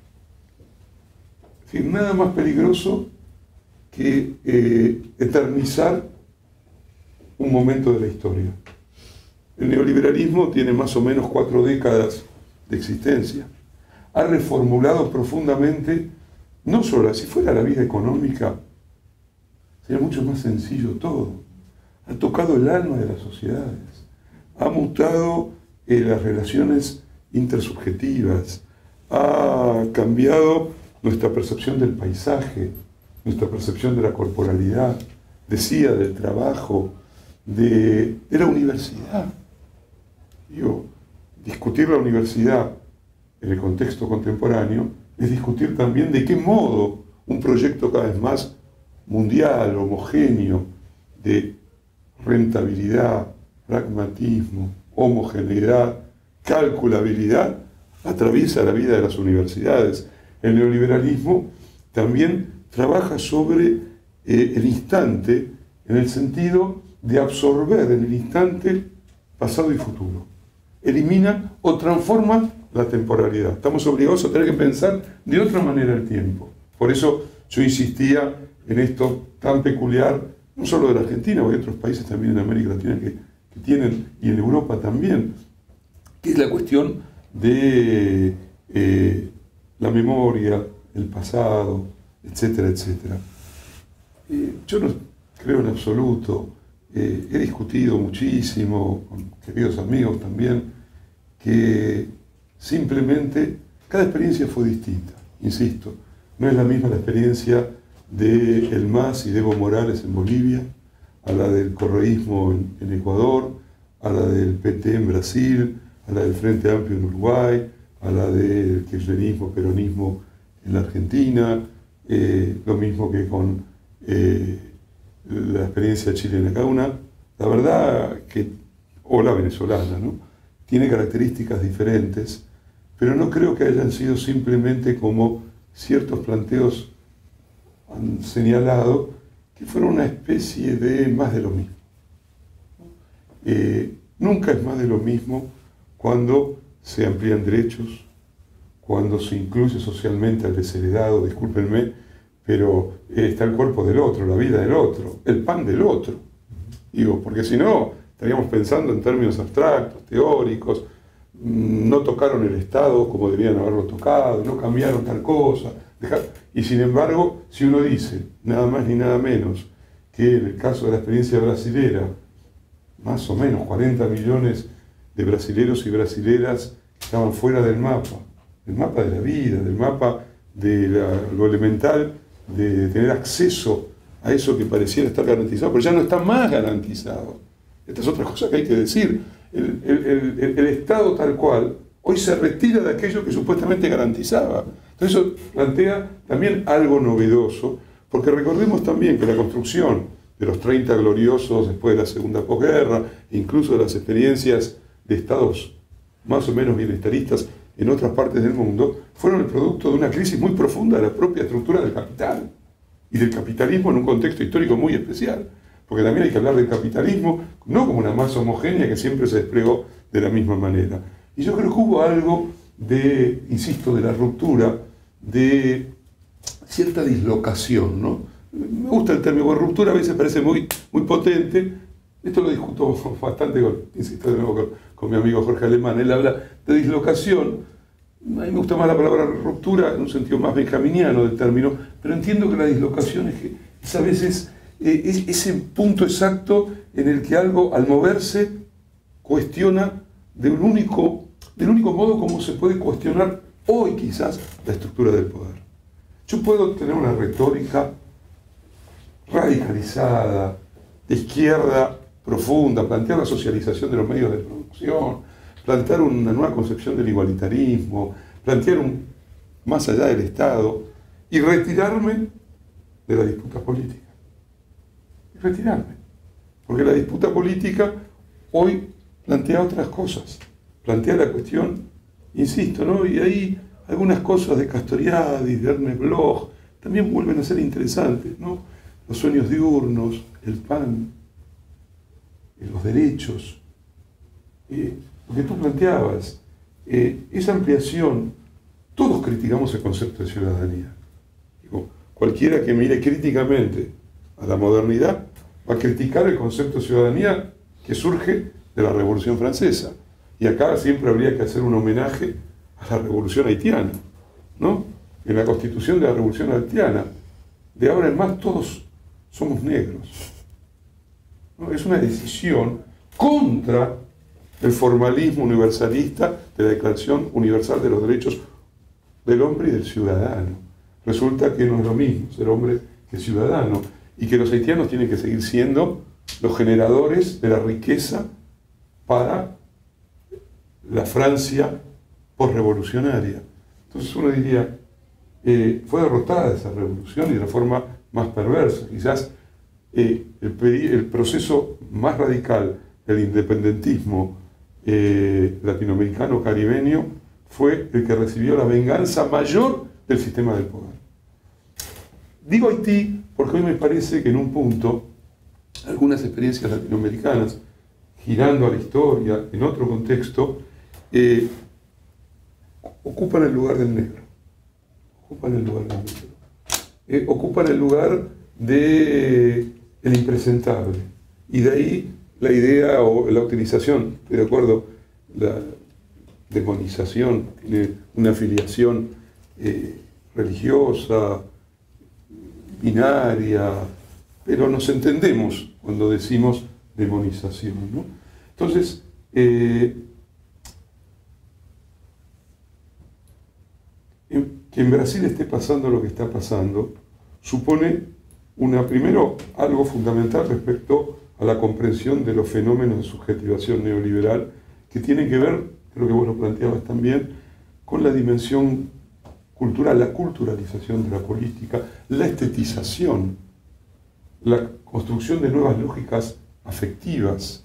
nada más peligroso que eternizar un momento de la historia. El neoliberalismo tiene más o menos 4 décadas de existencia. Ha reformulado profundamente, no solo si fuera la vida económica, sería mucho más sencillo todo. Ha tocado el alma de las sociedades, ha mutado las relaciones intersubjetivas, ha cambiado nuestra percepción del paisaje, nuestra percepción de la corporalidad, decía, del trabajo, de la universidad. Digo, discutir la universidad en el contexto contemporáneo es discutir también de qué modo un proyecto cada vez más mundial, homogéneo, de rentabilidad, pragmatismo, homogeneidad, calculabilidad, atraviesa la vida de las universidades. El neoliberalismo también trabaja sobre el instante en el sentido de absorber en el instante pasado y futuro. Elimina o transforma la temporalidad. Estamos obligados a tener que pensar de otra manera el tiempo. Por eso yo insistía en esto tan peculiar, no solo de la Argentina, porque hay otros países también en América Latina que tienen, y en Europa también, que es la cuestión de la memoria, el pasado, etcétera, etcétera. Yo no creo en absoluto, he discutido muchísimo con queridos amigos también, que simplemente cada experiencia fue distinta, insisto. No es la misma la experiencia de el MAS y de Evo Morales en Bolivia, a la del correísmo en Ecuador, a la del PT en Brasil, a la del Frente Amplio en Uruguay, a la del kirchnerismo, peronismo en la Argentina, lo mismo que con la experiencia chilena. Cada una, la verdad que, o la venezolana, ¿no?, tiene características diferentes, pero no creo que hayan sido simplemente como ciertos planteos han señalado, que fueron una especie de más de lo mismo. Nunca es más de lo mismo cuando se amplían derechos, cuando se incluye socialmente al desheredado, discúlpenme, pero está el cuerpo del otro, la vida del otro, el pan del otro. Digo, porque si no, estaríamos pensando en términos abstractos, teóricos, no tocaron el Estado como debían haberlo tocado, no cambiaron tal cosa. Y sin embargo, si uno dice, nada más ni nada menos, que en el caso de la experiencia brasilera, más o menos 40 millones de brasileros y brasileras estaban fuera del mapa de la vida, del mapa de lo elemental, de tener acceso a eso que pareciera estar garantizado, pero ya no está más garantizado. Esta es otra cosa que hay que decir. El Estado tal cual hoy se retira de aquello que supuestamente garantizaba. Entonces eso plantea también algo novedoso, porque recordemos también que la construcción de los 30 gloriosos después de la segunda posguerra, incluso de las experiencias de estados más o menos bienestaristas en otras partes del mundo, fueron el producto de una crisis muy profunda de la propia estructura del capital y del capitalismo en un contexto histórico muy especial, porque también hay que hablar del capitalismo no como una masa homogénea que siempre se desplegó de la misma manera. Y yo creo que hubo algo de, insisto, de la ruptura, de cierta dislocación, ¿no? Me gusta el término, porque ruptura a veces parece muy potente. Esto lo discuto bastante, insisto de nuevo, con mi amigo Jorge Alemán. Él habla de dislocación. A mí me gusta más la palabra ruptura en un sentido más benjaminiano del término, pero entiendo que la dislocación es a veces ese punto exacto en el que algo, al moverse, cuestiona del único modo como se puede cuestionar hoy quizás la estructura del poder. Yo puedo tener una retórica radicalizada, de izquierda profunda, plantear la socialización de los medios de producción, plantear una nueva concepción del igualitarismo, plantear más allá del Estado, y retirarme de la disputa política. Y retirarme. Porque la disputa política hoy plantea otras cosas. Plantea la cuestión, insisto, ¿no? Y ahí algunas cosas de Castoriadis, de Ernest Bloch, también vuelven a ser interesantes, ¿no? Los sueños diurnos, el pan, los derechos, lo que tú planteabas, esa ampliación, todos criticamos el concepto de ciudadanía. Digo, cualquiera que mire críticamente a la modernidad va a criticar el concepto de ciudadanía que surge de la Revolución Francesa. Y acá siempre habría que hacer un homenaje a la Revolución Haitiana, ¿no? En la Constitución de la Revolución Haitiana, de ahora en más todos somos negros, ¿no? Es una decisión contra el formalismo universalista de la Declaración Universal de los Derechos del Hombre y del Ciudadano. Resulta que no es lo mismo ser hombre que ciudadano, y que los haitianos tienen que seguir siendo los generadores de la riqueza para la Francia posrevolucionaria. Entonces uno diría, fue derrotada esa revolución y de la forma más perversa. Quizás el proceso más radical del independentismo latinoamericano caribeño fue el que recibió la venganza mayor del sistema del poder. Digo Haití porque hoy me parece que en un punto algunas experiencias latinoamericanas, girando a la historia en otro contexto, ocupan el lugar del negro. Ocupan el lugar del negro. Ocupan el lugar del impresentable. Y de ahí la idea o la utilización, estoy de acuerdo, la demonización tiene una afiliación religiosa, binaria, pero nos entendemos cuando decimos demonización, ¿no? Entonces, que en Brasil esté pasando lo que está pasando supone primero algo fundamental respecto a la comprensión de los fenómenos de subjetivación neoliberal que tienen que ver, creo que vos lo planteabas también, con la dimensión cultural, la culturalización de la política, la estetización, la construcción de nuevas lógicas afectivas.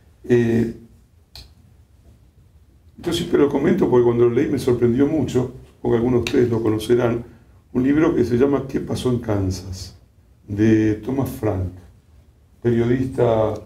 Yo siempre lo comento porque cuando lo leí me sorprendió mucho, porque algunos de ustedes lo conocerán, un libro que se llama ¿Qué pasó en Kansas?, de Thomas Frank, periodista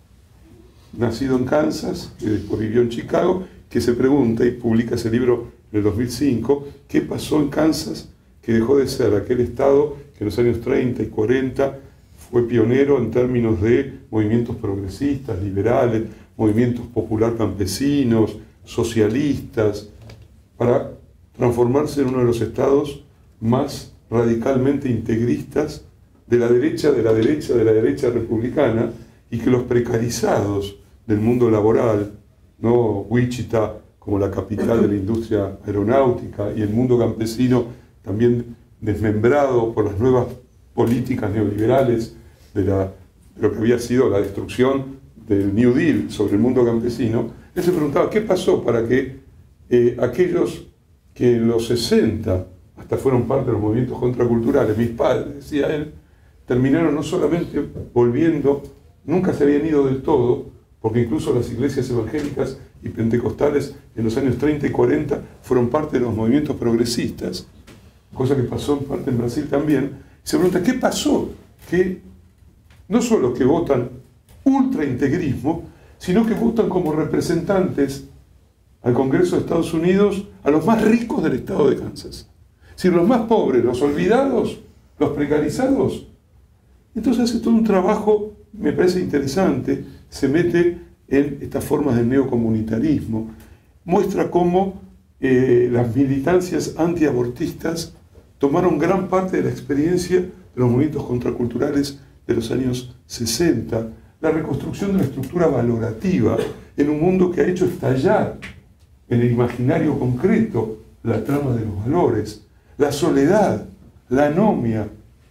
nacido en Kansas, que después vivió en Chicago, que se pregunta y publica ese libro en en el 2005, qué pasó en Kansas, que dejó de ser aquel estado que en los años 30 y 40 fue pionero en términos de movimientos progresistas, liberales, movimientos popular campesinos, socialistas, para transformarse en uno de los estados más radicalmente integristas de la derecha republicana, y que los precarizados del mundo laboral, ¿no? Wichita como la capital de la industria aeronáutica, y el mundo campesino también desmembrado por las nuevas políticas neoliberales de lo que había sido la destrucción del New Deal sobre el mundo campesino. Él se preguntaba qué pasó para que aquellos que en los 60 hasta fueron parte de los movimientos contraculturales, mis padres, decía él, terminaron no solamente volviendo, nunca se habían ido del todo, porque incluso las iglesias evangélicas y pentecostales en los años 30 y 40 fueron parte de los movimientos progresistas, cosa que pasó en parte en Brasil también. Se pregunta, ¿qué pasó? Que no solo que votan ultraintegrismo, sino que votan como representantes al Congreso de Estados Unidos a los más ricos del estado de Kansas. Es decir, los más pobres, los olvidados, los precarizados. Entonces hace todo un trabajo, me parece interesante, se mete en estas formas de neocomunitarismo, muestra cómo las militancias antiabortistas tomaron gran parte de la experiencia de los movimientos contraculturales de los años 60, la reconstrucción de la estructura valorativa en un mundo que ha hecho estallar en el imaginario concreto la trama de los valores, la soledad, la anomia.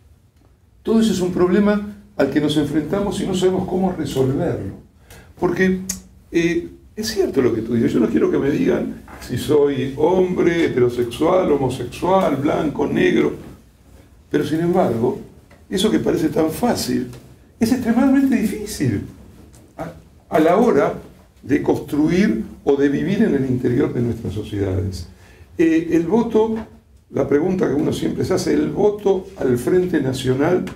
Todo eso es un problema al que nos enfrentamos y no sabemos cómo resolverlo. Porque es cierto lo que tú dices, yo no quiero que me digan si soy hombre, heterosexual, homosexual, blanco, negro, pero sin embargo, eso que parece tan fácil es extremadamente difícil a la hora de construir o de vivir en el interior de nuestras sociedades. El voto, la pregunta que uno siempre se hace, el voto al Frente Nacional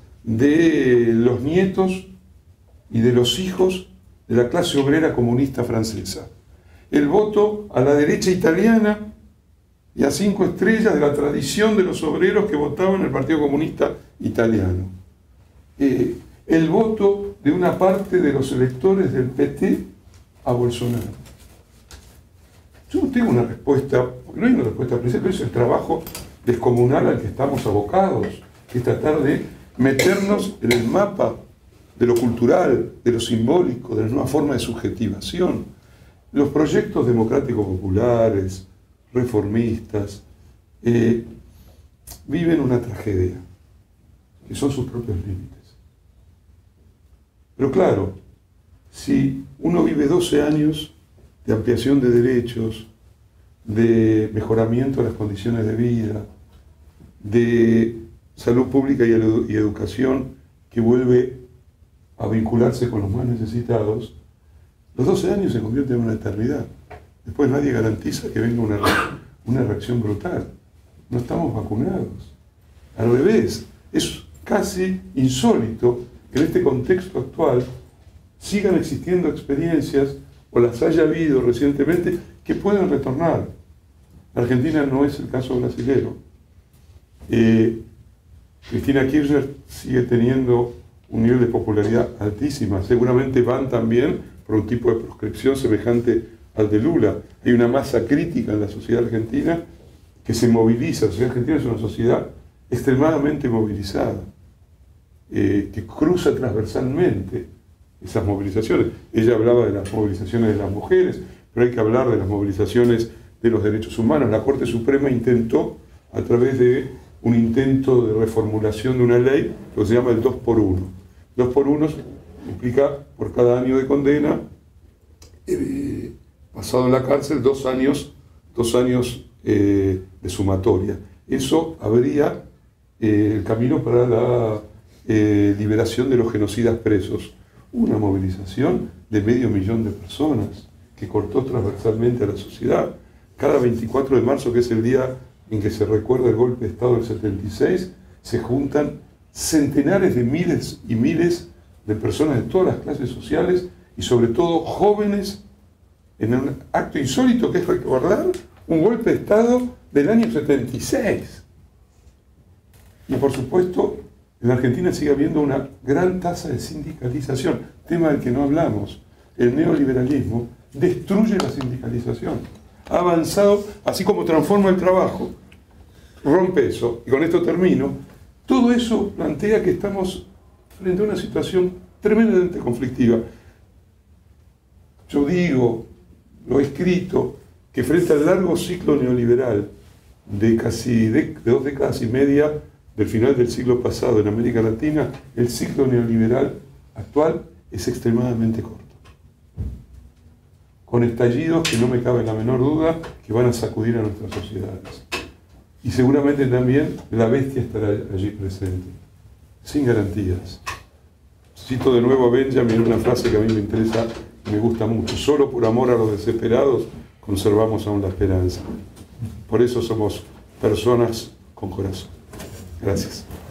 de los nietos y de los hijos de la clase obrera comunista francesa, el voto a la derecha italiana y a 5 estrellas de la tradición de los obreros que votaban en el Partido Comunista Italiano, el voto de una parte de los electores del PT a Bolsonaro. Yo no tengo una respuesta, porque no hay una respuesta precisa, pero es el trabajo descomunal al que estamos abocados, que es tratar de meternos en el mapa de lo cultural, de lo simbólico, de la nueva forma de subjetivación. Los proyectos democráticos populares, reformistas, viven una tragedia, que son sus propios límites. Pero claro, si uno vive 12 años de ampliación de derechos, de mejoramiento de las condiciones de vida, de salud pública y educación que vuelve a vincularse con los más necesitados, los 12 años se convierten en una eternidad. Después nadie garantiza que venga una reacción brutal. No estamos vacunados. Al revés, es casi insólito que en este contexto actual sigan existiendo experiencias, o las haya habido recientemente, que pueden retornar. Argentina no es el caso brasilero. Cristina Kirchner sigue teniendo un nivel de popularidad altísima. Seguramente van también por un tipo de proscripción semejante al de Lula. Hay una masa crítica en la sociedad argentina que se moviliza. La sociedad argentina es una sociedad extremadamente movilizada, que cruza transversalmente esas movilizaciones. Ella hablaba de las movilizaciones de las mujeres, pero hay que hablar de las movilizaciones de los derechos humanos. La Corte Suprema intentó, a través de un intento de reformulación de una ley, lo que se llama el 2x1. 2x1 implica por cada año de condena, pasado en la cárcel, 2 años de sumatoria. Eso abría el camino para la liberación de los genocidas presos. Una movilización de 500.000 de personas que cortó transversalmente a la sociedad. Cada 24 de marzo, que es el día en que se recuerda el golpe de Estado del 76, se juntan centenares de miles y miles de personas de todas las clases sociales y sobre todo jóvenes en un acto insólito que es recordar un golpe de Estado del año 76. Y por supuesto, en la Argentina sigue habiendo una gran tasa de sindicalización, tema del que no hablamos. El neoliberalismo destruye la sindicalización. Ha avanzado, así como transforma el trabajo, rompe eso. Y con esto termino. Todo eso plantea que estamos frente a una situación tremendamente conflictiva. Yo digo, lo he escrito, que frente al largo ciclo neoliberal de casi 2 décadas y media del final del siglo pasado en América Latina, el ciclo neoliberal actual es extremadamente corto, con estallidos que no me cabe la menor duda que van a sacudir a nuestras sociedades. Y seguramente también la bestia estará allí presente, sin garantías. Cito de nuevo a Benjamin una frase que a mí me interesa y me gusta mucho: solo por amor a los desesperados conservamos aún la esperanza. Por eso somos personas con corazón. Gracias.